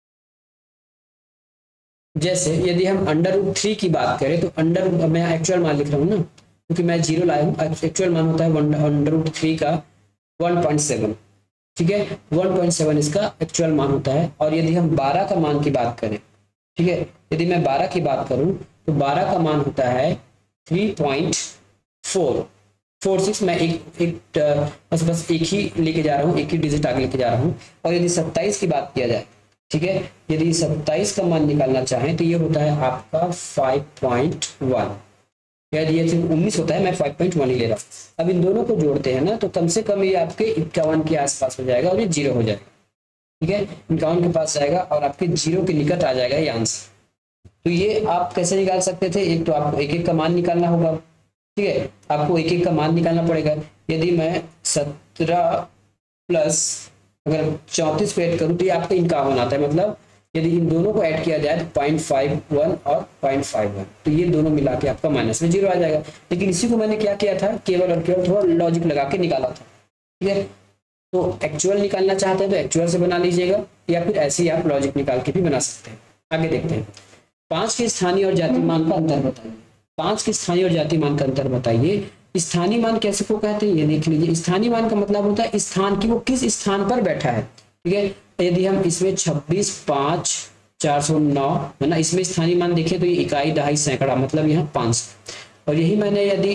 जैसे यदि हम अंडर रूट थ्री की बात करें तो अंडर मैं एक्चुअल मान लिख रहा हूँ ना, क्योंकि मैं जीरो लाया हूँ। एक्चुअल मान होता है अंडर रूट थ्री का वन पॉइंट सेवन। ठीक है, वन पॉइंट सेवन इसका एक्चुअल मान होता है। और यदि हम बारह का मान की बात करें, ठीक है, यदि मैं बारह की बात करूं तो बारह का मान होता है three point four four six. मैं एक एक बस बस एक ही लेके जा रहा हूँ, एक ही डिजिट आगे लेके जा रहा हूँ। और यदि सत्ताईस की बात किया जाए, ठीक है, यदि सत्ताईस का मान निकालना चाहें तो ये होता है आपका फाइव पॉइंट वन। यदि ये उन्नीस होता है, मैं फाइव पॉइंट वन ही ले रहा हूँ। अब इन दोनों को जोड़ते हैं ना तो कम से कम ये आपके इक्यावन के आसपास हो जाएगा और ये जीरो हो जाएगा। ठीक है, इक्यावन के पास जाएगा और आपके जीरो के निकट आ जाएगा ये आंसर। तो ये आप कैसे निकाल सकते थे, एक तो आपको एक एक का मान निकालना होगा। ठीक है, आपको एक एक का मान निकालना पड़ेगा। यदि मैं सत्रह प्लस अगर चौंतीस पे ऐड करूँ तो ये आपका इक्यावन आता है, मतलब यदि इन दोनों को ऐड किया जाए तो पॉइंट फाइव वन और पॉइंट फाइव वन, तो ये दोनों मिला के आपका माइनस में जीरो आ जाएगा। लेकिन इसी को मैंने क्या किया था, केवल और केवल थोड़ा लॉजिक लगा के निकाला था, ठीक है। तो एक्चुअल निकालना चाहते हैं तो एक्चुअल से बना लीजिएगा, या फिर ऐसे ही आप लॉजिक निकाल के भी बना सकते हैं। आगे देखते हैं, पांच के स्थानीय और जातीय मान का अंतर बताइए। पांच के स्थानीय और जातीय मान का अंतर बताइए। स्थानीय मान कैसे को कहते हैं, ये देख लीजिए। स्थानीय मान का मतलब होता है स्थान की, वो किस स्थान पर बैठा है, ठीक है। यदि हम इसमें छब्बीस पाँच चार सौ नौ है ना, इसमें स्थानीय मान देखें तो ये इकाई दहाई सैकड़ा, मतलब यहाँ पाँच सौ। और यही मैंने यदि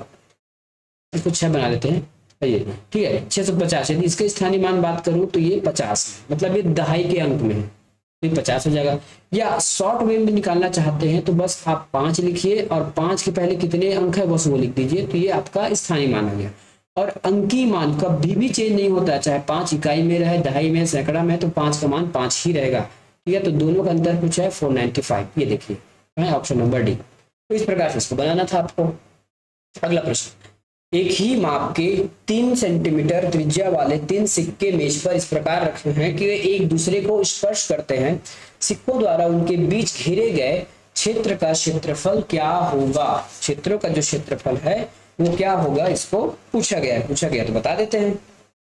इसको छह बना लेते हैं, ये ठीक है, छह सौ पचास। यदि इसके स्थानीय मान बात करूं तो ये पचास, मतलब ये दहाई के अंक में है, तो पचास हो जाएगा। या शॉर्ट वे में निकालना चाहते हैं तो बस आप पांच लिखिए और पांच के पहले कितने अंक है बस वो लिख दीजिए, तो ये आपका स्थानीय मान आ गया। और अंकीय मान कभी भी चेंज नहीं होता, चाहे पांच इकाई में रहे, दहाई में, सैकड़ा में, तो पांच का मान पांच ही रहेगा, ठीक है। तो दोनों का अंतर पूछा है फोर नाइनटी फाइव, ये देखिए ऑप्शन नंबर डी। तो इस प्रकार से इसको बनाना था आपको। अगला प्रश्न, एक ही माप के तीन सेंटीमीटर त्रिज्या वाले तीन सिक्के मेज पर इस प्रकार रखे हैं कि वे एक दूसरे को स्पर्श करते हैं। सिक्कों द्वारा उनके बीच घेरे गए क्षेत्र का क्षेत्रफल क्या होगा। क्षेत्रों का जो क्षेत्रफल है वो क्या होगा, इसको पूछा गया है। पूछा गया तो बता देते हैं,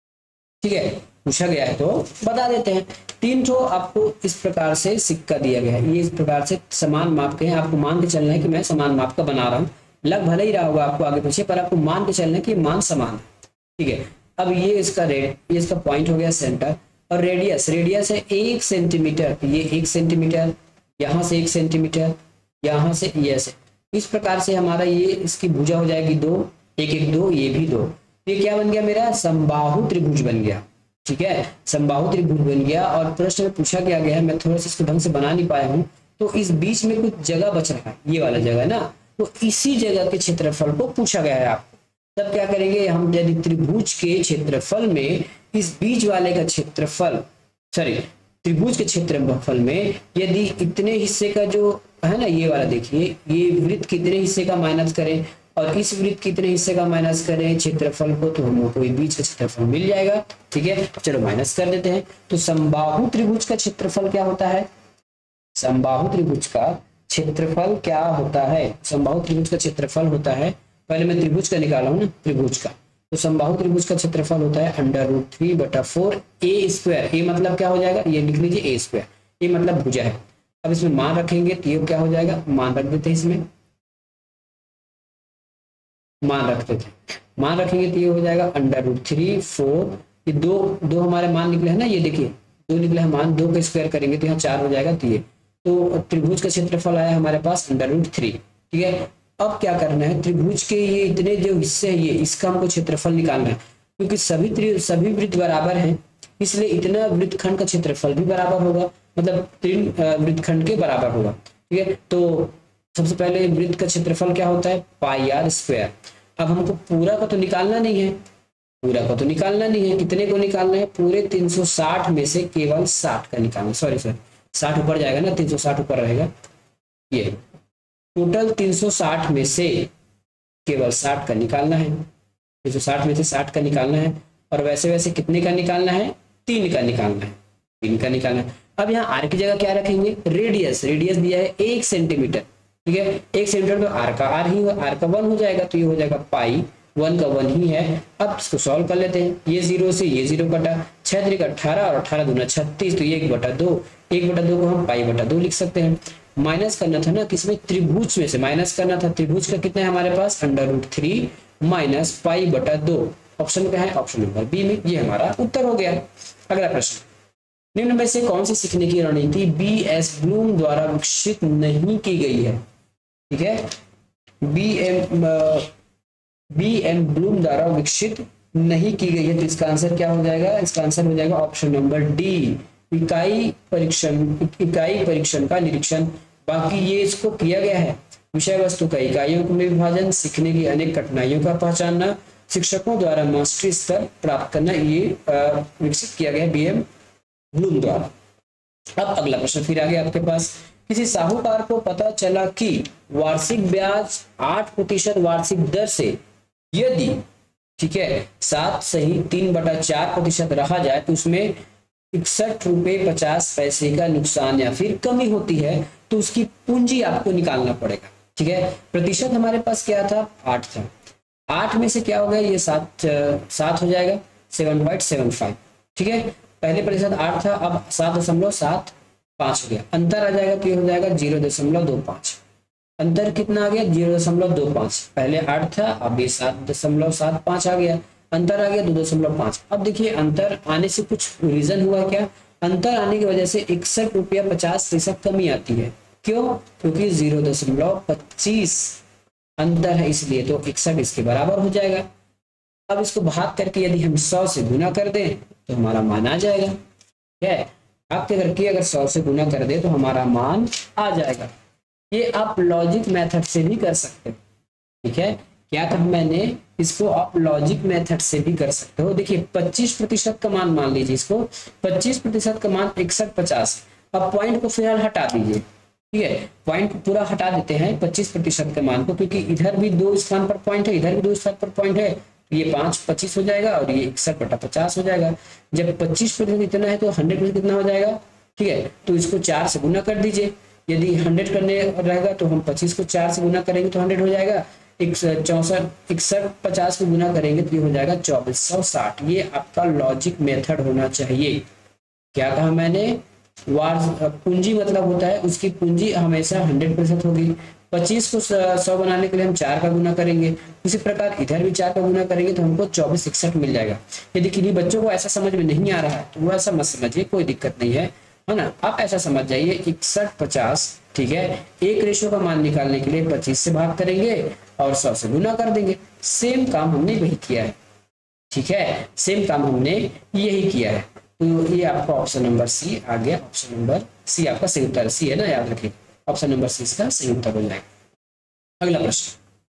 ठीक है, पूछा गया है तो बता देते हैं। तीन तो आपको इस प्रकार से सिक्का दिया गया है, ये इस प्रकार से समान माप के हैं। आपको मान के चलना है कि मैं समान माप का बना रहा हूँ, लग भले ही रहा होगा आपको आगे पीछे, पर आपको मान के चलना है कि मान समान है, ठीक है। अब ये इसका रेड, ये इसका पॉइंट हो गया सेंटर, और रेडियस, रेडियस है एक सेंटीमीटर, ये एक सेंटीमीटर, यहाँ से एक सेंटीमीटर, यहाँ से ये से, इस प्रकार से हमारा ये इसकी भुजा हो जाएगी दो, एक एक दो, ये भी दो। ये क्या बन गया मेरा, समबाहु त्रिभुज बन गया, ठीक है, समबाहु त्रिभुज बन गया। और प्रश्न में पूछा क्या गया है, मैं थोड़ा सा इसको ढंग से बना नहीं पाया हूँ, तो इस बीच में कुछ जगह बच रहा है, ये वाला जगह है ना, तो इसी जगह के क्षेत्रफल को पूछा गया है आपको। तब क्या करेंगे हम, यदि त्रिभुज के क्षेत्रफल में इस बीच वाले का क्षेत्रफल, सॉरी त्रिभुज के क्षेत्रफल में यदि इतने हिस्से का जो है ना, ये वाला देखिए, ये वृत्त कितने हिस्से का माइनस करें और इस वृत्त कितने हिस्से का माइनस करें क्षेत्रफल को, तो हम लोग को बीच का क्षेत्रफल मिल जाएगा, ठीक है। चलो माइनस कर देते हैं। तो समबाहु त्रिभुज का क्षेत्रफल क्या होता है, समबाहु त्रिभुज का क्षेत्रफल क्या होता है, समबाहु त्रिभुज का क्षेत्रफल होता है, पहले मैं त्रिभुज का निकाला हूं ना, त्रिभुज का, तो समबाहु त्रिभुज का क्षेत्रफल होता है अंडर रूट थ्री बटा फोर ए स्क्वायर। ए मतलब क्या हो जाएगा, ये लिख लीजिए ए स्क्वायर, ए मतलब भुजा है। अब इसमें मान रखेंगे तो ये क्या हो जाएगा, मान रख देते हैं, इसमें मान रख देते हैं, मान रखेंगे तो ये हो जाएगा अंडर रूट थ्री फोर, ये दो दो हमारे मान निकले हैं ना, ये देखिए दो निकले हैं मान, दो का स्क्वायर करेंगे तो यहाँ चार हो जाएगा, तो ये तो त्रिभुज का क्षेत्रफल आया हमारे पास अंडर रूट थ्री, ठीक है। अब क्या करना है, त्रिभुज के ये इतने जो हिस्से हैं, ये इसका हमको क्षेत्रफल निकालना है, क्योंकि सभी सभी वृत्त बराबर हैं, इसलिए इतना वृत्तखंड का क्षेत्रफल भी बराबर होगा, मतलब तीन वृत्तखंड के बराबर होगा, ठीक है। तो सबसे पहले वृत्त का क्षेत्रफल क्या होता है, पाई आर स्क्वायर। अब हमको पूरा का तो निकालना नहीं है, पूरा का तो निकालना नहीं है, कितने को निकालना है, पूरे तीन सौ साठ में से केवल साठ का निकालना, सॉरी सॉरी साठ ऊपर जाएगा ना, तीन सौ साठ ऊपर रहेगा, ये टोटल तीन सौ साठ में से केवल साठ का निकालना है, तीन सौ साठ में से साठ का निकालना है। और वैसे वैसे कितने का निकालना है, तीन का निकालना है, तीन का निकालना है। अब यहाँ आर की जगह क्या रखेंगे, रेडियस, रेडियस दिया है एक सेंटीमीटर, ठीक है, एक सेंटीमीटर तो आर का आर ही आर का वन हो जाएगा, तो ये हो जाएगा पाई, वन का वन ही है। अब इसको सॉल्व कर लेते हैं, ये जीरो से ये जीरो कटा, छह त्रिक अठारह और अठारह दूना छत्तीस, तो ये एक बटा दो, एक बटा दो को हम पाई बटा दो लिख सकते हैं। माइनस करना था ना, किसमें, त्रिभुज में से माइनस करना था, त्रिभुज का कितना है हमारे पास, under root three minus pi बटा दो, ऑप्शन क्या है, ऑप्शन नंबर बी में, ये हमारा उत्तर हो गया। अगला प्रश्न, निम्न में से कौन सी सीखने की रणनीति बी एस ब्लूम द्वारा विकसित नहीं की गई है, ठीक है, B M B M Bloom द्वारा विकसित नहीं की गई है, तो इसका आंसर क्या हो जाएगा, इसका आंसर हो जाएगा ऑप्शन नंबर डी, इकाई परीक्षण, इकाई परीक्षण का निरीक्षण। बाकी ये इसको किया गया है, विषय वस्तु का इकाइयों में विभाजन, सीखने की अनेक कठिनाइयों का पहचानना, शिक्षकों द्वारा मास्टरी स्तर प्राप्त करना, ये विकसित किया गया बी एम ब्लूम द्वारा। अब अगला प्रश्न फिर आ गया आपके पास, किसी साहूकार को पता चला कि वार्षिक ब्याज आठ प्रतिशत वार्षिक दर से यदि, ठीक है, सात सही तीन बटा चार प्रतिशत रहा जाए तो उसमें इकसठ रुपये पचास पैसे का नुकसान या फिर कमी होती है तो उसकी पूंजी आपको निकालना पड़ेगा। ठीक है, प्रतिशत हमारे पास क्या था, आठ था। आठ में से क्या हो गया, ये सात सात हो जाएगा, सेवन पॉइंट सेवन फाइव। ठीक है, पहले प्रतिशत आठ था, अब सात दशमलव सात पाँच हो गया, अंतर आ जाएगा तो ये हो जाएगा जीरो दशमलव दो पाँच। अंतर कितना आ गया, जीरो दशमलव दो पाँच। पहले आठ था, अब ये सात दशमलव सात पाँच आ गया, अंतर आ गया दो दशमलव पाँच। अब देखिए अंतर आने से कुछ रीजन हुआ क्या, अंतर आने की वजह से इकसठ रुपया पचास पैसा कमी आती है। क्यों, क्योंकि जीरो दशमलव पच्चीस अंतर है इसलिए, तो इकसठ इसके बराबर हो जाएगा। अब इसको भाग करके यदि हम सौ से गुना कर दें तो हमारा मान आ जाएगा। ठीक है, भाग करके अगर सौ से गुना कर दे तो हमारा मान आ जाएगा। ये आप लॉजिक मेथड से भी कर सकते हो। ठीक है, क्या कहा मैंने, इसको आप लॉजिक मेथड से भी कर सकते हो। देखिए पच्चीस प्रतिशत का मान मान लीजिए, इसको पच्चीस प्रतिशत का मान इकसठ पचास। अब पॉइंट को फिलहाल हटा दीजिए। ठीक है, पॉइंट को पूरा हटा देते हैं पच्चीस प्रतिशत के मान को, क्योंकि इधर भी दो स्थान पर पॉइंट है, इधर भी दो स्थान पर पॉइंट है, तो ये पांच पच्चीस हो जाएगा और ये इकसठ बटा पचास हो जाएगा। जब पच्चीस प्रतिशत इतना है तो हंड्रेड प्रतिशत कितना हो जाएगा। ठीक है, तो इसको चार से गुना कर दीजिए। यदि हंड्रेड करने रहेगा तो हम पच्चीस को चार से गुना करेंगे तो हंड्रेड हो जाएगा, चौसठ इकसठ पचास को गुना करेंगे तो ये हो जाएगा चौबीस सौ साठ। ये आपका लॉजिक मेथड होना चाहिए। क्या कहा मैंने, वार पूंजी मतलब होता है उसकी पूंजी हमेशा हंड्रेड प्रतिशत होगी। पच्चीस को सौ बनाने के लिए हम चार का गुना करेंगे, उसी प्रकार इधर भी चार का गुना करेंगे तो हमको चौबीस इकसठ मिल जाएगा। यदि किन्हीं बच्चों को ऐसा समझ में नहीं आ रहा है तो वो ऐसा मत समझिए, कोई दिक्कत नहीं है, है ना। आप ऐसा समझ जाइए इकसठ पचास। ठीक है, एक रेशो का मान निकालने के लिए पच्चीस से भाग करेंगे और सौ से गुना कर देंगे। सेम काम हमने वही किया है। ठीक है, सेम काम हमने यही किया है। तो ये आपका ऑप्शन नंबर सी आ गया। ऑप्शन नंबर सी आपका सही उत्तर, सी है ना, याद रखिए, ऑप्शन नंबर सी इसका सही उत्तर हो जाएगा। अगला प्रश्न,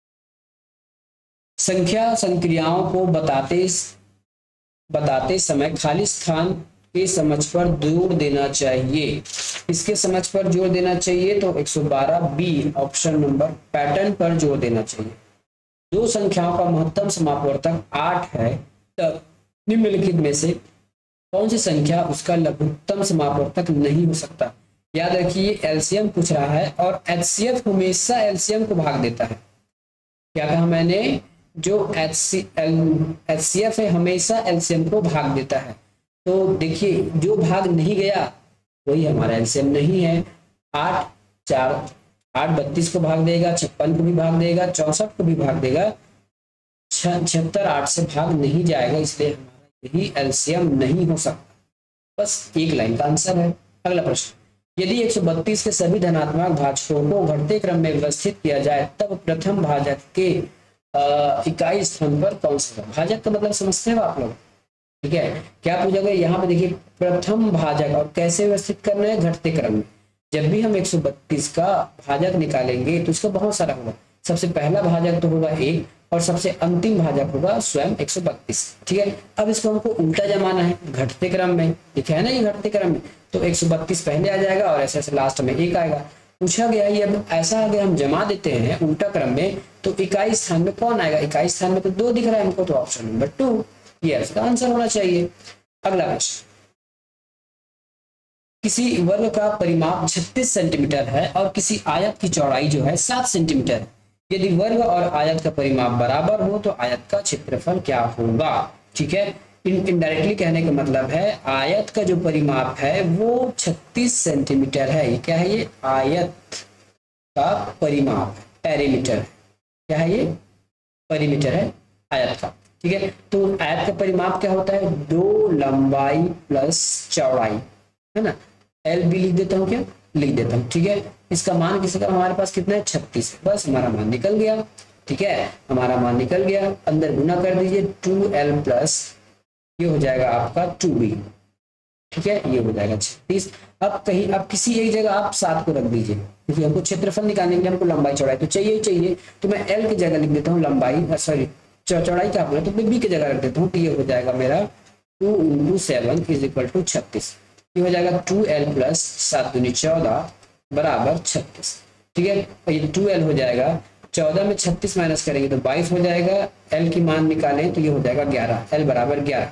संख्या संक्रियाओं को बताते बताते समय खाली स्थान के समझ पर जोर देना चाहिए। इसके समझ पर जोर देना चाहिए तो एक सौ बारह बी ऑप्शन नंबर पैटर्न पर जोर देना चाहिए। दो संख्याओं का महत्तम समापवर्तक आठ है, तब निम्नलिखित में से कौन सी संख्या उसका लघुत्तम समापवर्तक नहीं हो सकता। याद रखिए एलसीएम पूछ रहा है और एचसीएफ हमेशा एलसीएम को भाग देता है। क्या कहा मैंने, जो एचसीएफ है हमेशा एलसीएम को भाग देता है। तो देखिए जो भाग नहीं गया वही हमारा एलसीएम नहीं है। आठ चार आठ बत्तीस को भाग देगा, छप्पन को भी भाग देगा, चौसठ को भी भाग देगा, छिहत्तर आठ से भाग नहीं जाएगा, इसलिए हमारा यही एलसीएम नहीं हो सकता। बस एक लाइन का आंसर है। अगला प्रश्न, यदि एक सौ बत्तीस के सभी धनात्मक भाजकों को घटते क्रम में व्यवस्थित किया जाए तब प्रथम भाजक के इकाई स्थान पर कौन सा, भाजक का मतलब समझते हो आप लोग। ठीक है, क्या पूछा गया यहाँ पे, देखिए प्रथम भाजक और कैसे व्यवस्थित करना है, घटते क्रम में। जब भी हम एक सौ बत्तीस का भाजक निकालेंगे तो इसका बहुत सारा होगा। सबसे पहला भाजक तो होगा एक और सबसे अंतिम भाजक होगा स्वयं एक सौ बत्तीस। ठीक है, अब इसको हमको उल्टा जमाना है, घटते क्रम में लिखा है ना, ये घटते क्रम में, तो एक सौ बत्तीस पहले आ जाएगा और ऐसे ऐसे लास्ट में एक आएगा। पूछा गया ये अब ऐसा अगर हम जमा देते हैं उल्टा क्रम में तो इकाई स्थान में कौन आएगा, इकाई स्थान में तो दो दिख रहा है हमको, तो ऑप्शन नंबर टू ये इसका आंसर होना चाहिए। अगला प्रश्न, किसी वर्ग का परिमाप छत्तीस सेंटीमीटर है और किसी आयत की चौड़ाई जो है सात सेंटीमीटर है। यदि वर्ग और आयत का परिमाप बराबर हो तो आयत का क्षेत्रफल क्या होगा। ठीक है, इनडायरेक्टली कहने का मतलब है आयत का जो परिमाप है वो छत्तीस सेंटीमीटर है। ये क्या है, ये आयत का परिमाप है, पेरीमीटर है। क्या है, ये परिमीटर है आयत का। ठीक है, तो आयत का परिमाप क्या होता है, दो लंबाई प्लस चौड़ाई, है ना। एल भी लिख देता हूँ, क्या लिख देता हूँ। ठीक है, इसका मान किसी का हमारे पास कितना है, छत्तीस है। बस हमारा मान निकल गया। ठीक है, हमारा मान निकल गया। अंदर गुना कर दीजिए, टू एल प्लस ये हो जाएगा आपका टू बी। ठीक है, ये हो जाएगा छत्तीस। अब कहीं अब किसी एक जगह आप सात को रख दीजिए, क्योंकि हमको क्षेत्रफल निकालने के लिए हमको लंबाई चौड़ाई तो चाहिए ही चाहिए। तो मैं एल की जगह लिख देता हूँ लंबाई, सॉरी चौड़ाई क्या बोला, तो मैं बी की जगह रख देता हूँ। तो ये हो जाएगा मेरा two into seven is equal to छत्तीस। ये हो जाएगा टू एल प्लस सात दूनी चौदह बराबर छत्तीस। ठीक है, ये टू एल हो जाएगा, चौदह में छत्तीस माइनस करेंगे तो बाईस हो जाएगा। एल की मान निकालें तो ये हो जाएगा ग्यारह, एल बराबर ग्यारह।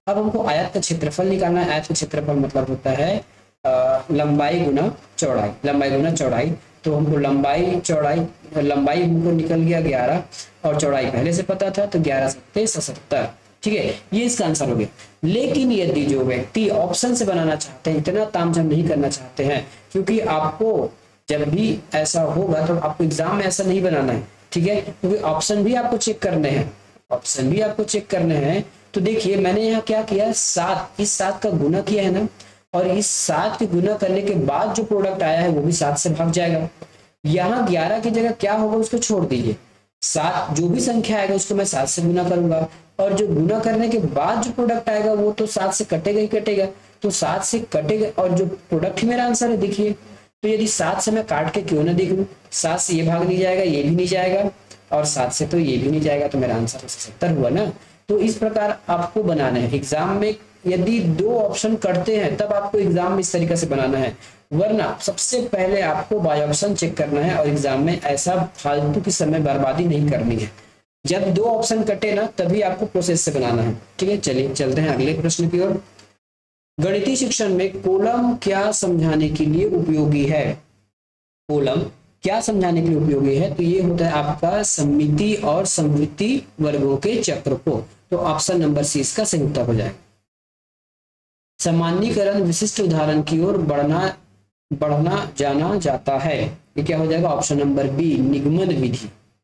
अब हमको आयत का क्षेत्रफल निकालना है। आयत का क्षेत्रफल मतलब होता है आ, लंबाई गुना चौड़ाई, लंबाई गुना चौड़ाई। तो हमको लंबाई चौड़ाई, लंबाई हमको निकल गया ग्यारह और चौड़ाई पहले से पता था, तो ग्यारह सत्ते सत्तर, ठीक है, ये इसका आंसर हो गया। लेकिन यदि जो व्यक्ति ऑप्शन से बनाना चाहते हैं, इतना तामझाम नहीं करना चाहते हैं, क्योंकि आपको जब भी ऐसा होगा तो आपको एग्जाम में ऐसा नहीं बनाना है, ठीक है, क्योंकि ऑप्शन भी आपको चेक करने हैं, ऑप्शन भी आपको चेक करने हैं। तो देखिए मैंने यहाँ क्या किया, सात, इस सात का गुना किया है ना, और इस सात के गुना करने के बाद जो प्रोडक्ट आया है वो भी सात से भाग जाएगा। यहाँ ग्यारह की जगह क्या होगा उसको छोड़ दीजिए, सात जो भी संख्या आएगा उसको मैं सात से गुना करूंगा, और जो गुना करने के बाद जो प्रोडक्ट आएगा वो तो सात से कटेगा ही कटेगा, तो सात से कटेगा और जो प्रोडक्ट ही मेरा आंसर है। देखिए तो यदि सात से मैं काट के क्यों ना देख लूं, सात से ये भाग नहीं जाएगा, ये भी नहीं जाएगा, और सात से तो ये भी नहीं जाएगा, तो मेरा आंसर सत्तर हुआ ना। तो इस प्रकार आपको बनाना है एग्जाम में। यदि दो ऑप्शन करते हैं तब आपको एग्जाम में इस तरीके से बनाना है, वरना सबसे पहले आपको बाय ऑप्शन चेक करना है और एग्जाम में ऐसा फालतू की समय बर्बादी नहीं करनी है। जब दो ऑप्शन कटे ना तभी आपको प्रोसेस से बनाना है, ठीक है। चलिए चलते हैं अगले प्रश्न की ओर। गणितीय शिक्षण में कोलम क्या समझाने के लिए उपयोगी है? कोलम क्या समझाने के लिए उपयोगी है? तो ये होता है आपका सममिति और समवृत्ति वर्गों के चक्र को। तो ऑप्शन नंबर सी इसका सही उत्तर हो जाएगा। सामान्यीकरण विशिष्ट उदाहरण की ओर बढ़ना बढ़ना जाना जाता है, ये क्या हो जाएगा? ऑप्शन नंबर बी निगमन विधि।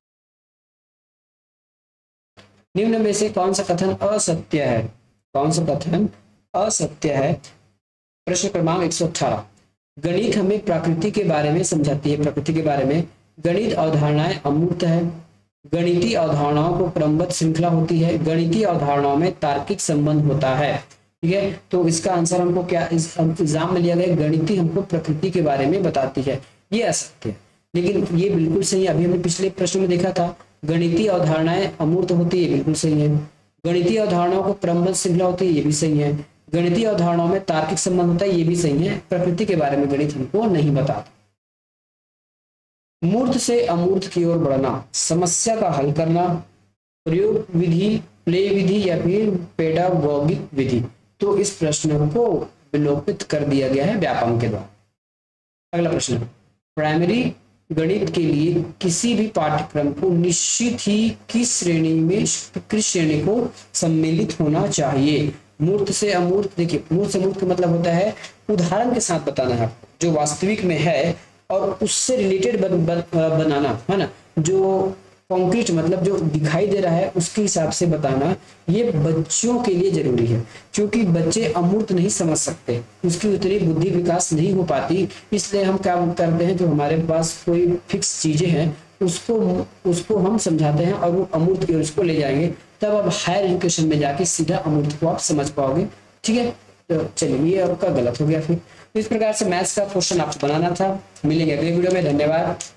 निम्न में से कौन सा कथन असत्य है? कौन सा कथन असत्य है? प्रश्न क्रमांक एक सौ अठारह। गणित हमें प्रकृति के बारे में समझाती है। प्रकृति के बारे में गणित अवधारणाएं अमूर्त है। गणितीय अवधारणाओं को क्रमबद्ध श्रृंखला होती है। गणितीय अवधारणाओं में तार्किक संबंध होता है, ठीक है। तो इसका आंसर हमको क्या इस एग्जाम में लिया गया, गणितीय हमको प्रकृति के बारे में बताती है, ये असत्य है। लेकिन ये बिल्कुल सही है, अभी हमने पिछले प्रश्न में देखा था गणितीय अवधारणाएं अमूर्त होती है, बिल्कुल सही है। गणितीय अवधारणाओं को क्रमबद्ध श्रृंखला होती है, ये भी सही है। गणितीय अवधारणाओं में तार्किक संबंध होता है, ये भी सही है। प्रकृति के बारे में गणित हमको नहीं बताता। मूर्त से अमूर्त की ओर बढ़ना, समस्या का हल करना, प्रयोग विधि, प्ले विधि या फिर पेडागोगिक विधि। तो इस प्रश्न को विलोपित कर दिया गया है व्यापम के द्वारा। अगला प्रश्न, प्राइमरी गणित के लिए किसी भी पाठ्यक्रम को निश्चित ही किस श्रेणी में किस श्रेणी को सम्मिलित होना चाहिए? मूर्त से अमूर्त, देखिए मूर्त से अमूर्त का मतलब होता है उदाहरण के साथ बताना है आपको, जो वास्तविक में है और उससे रिलेटेड बन, बन, बनाना है ना, जो कॉन्क्रीट मतलब जो दिखाई दे रहा है उसके हिसाब से बताना। ये बच्चों के लिए जरूरी है, क्योंकि बच्चे अमूर्त नहीं समझ सकते, उसकी उतनी बुद्धि विकास नहीं हो पाती। इसलिए हम क्या करते हैं, जो हमारे पास कोई फिक्स चीजें हैं उसको उसको हम समझाते हैं और वो अमूर्त की ओर उसको ले जाएंगे, तब अब हायर एजुकेशन में जाके सीधा अमूर्त को आप समझ पाओगे, ठीक है। तो चलिए ये आपका गलत हो गया। फिर इस प्रकार से मैथ्स का क्वेश्चन आपको बनाना था। मिलेंगे अगले वीडियो में, धन्यवाद।